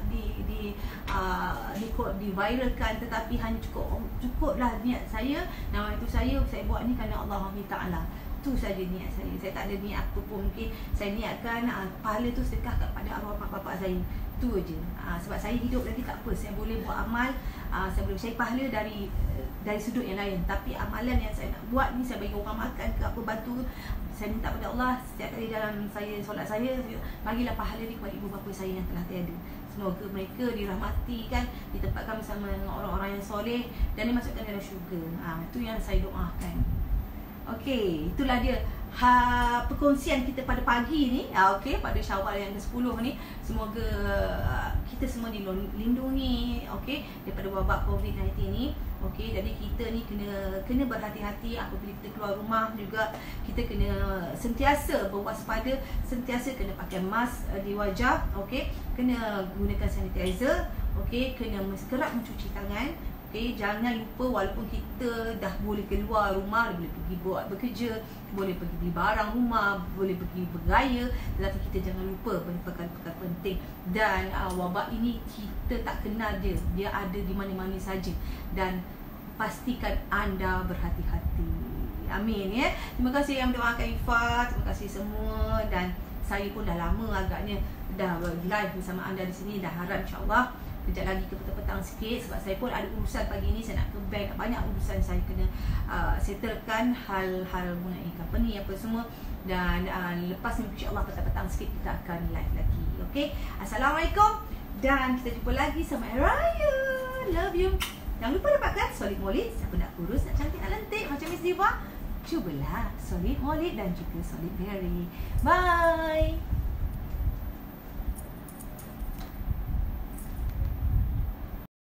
Speaker 4: diviralkan, tetapi hanya cukuplah niat saya. Nama itu saya buat ni kerana Allah Ta'ala. Itu saja niat saya. Saya tak ada niat apa pun. Mungkin saya niatkan pahala tu sedekah kepada arwah mak bapak saya. Itu je. Sebab saya hidup lagi tak apa, saya boleh buat amal, saya boleh cari pahala dari sudut yang lain. Tapi amalan yang saya nak buat ni, saya bagi orang makan ke apa, bantu, saya minta kepada Allah setiap kali dalam saya solat saya, bagilah pahala ni kepada ibu bapa saya yang telah tiada. Semoga mereka dirahmati kan, ditempatkan bersama dengan orang-orang yang soleh dan dimasukkan dalam syurga. Itu yang saya doakan. Okey, itulah dia perkongsian kita pada pagi ni. Okey, pada Syawal yang ke-10 ni. Semoga kita semua dilindungi, okey, daripada wabak COVID-19 ni. Okey, jadi kita ni kena berhati-hati apabila kita keluar rumah juga. Kita kena sentiasa berwaspada, sentiasa kena pakai mask di wajah, okey, kena gunakan sanitizer, okey, kena kerap mencuci tangan. Okay, jangan lupa walaupun kita dah boleh keluar rumah, boleh pergi buat bekerja, boleh pergi beli barang rumah, boleh pergi bergaya, tetapi kita jangan lupa perkara-perkara penting. Dan wabak ini kita tak kenal dia ada di mana-mana saja. Dan pastikan anda berhati-hati. Amin ya. Terima kasih yang mendoakan Ifah, terima kasih semua. Dan saya pun dah lama agaknya dah live bersama anda di sini. Dah harap insya-Allah kejap lagi ke petang-petang sikit, sebab saya pun ada urusan pagi ni. Saya nak ke bank, banyak urusan saya kena settlekan, hal-hal mengenai company apa semua. Dan lepas ni insya-Allah petang-petang sikit kita akan live lagi. Okey, Assalamualaikum dan kita jumpa lagi sama Raya. Love you. Jangan lupa dapatkan Solid Molid. Siapa nak kurus, nak cantik, nak lentik macam Miss Diva, cubalah Solid Molid dan juga Solid Berry. Bye.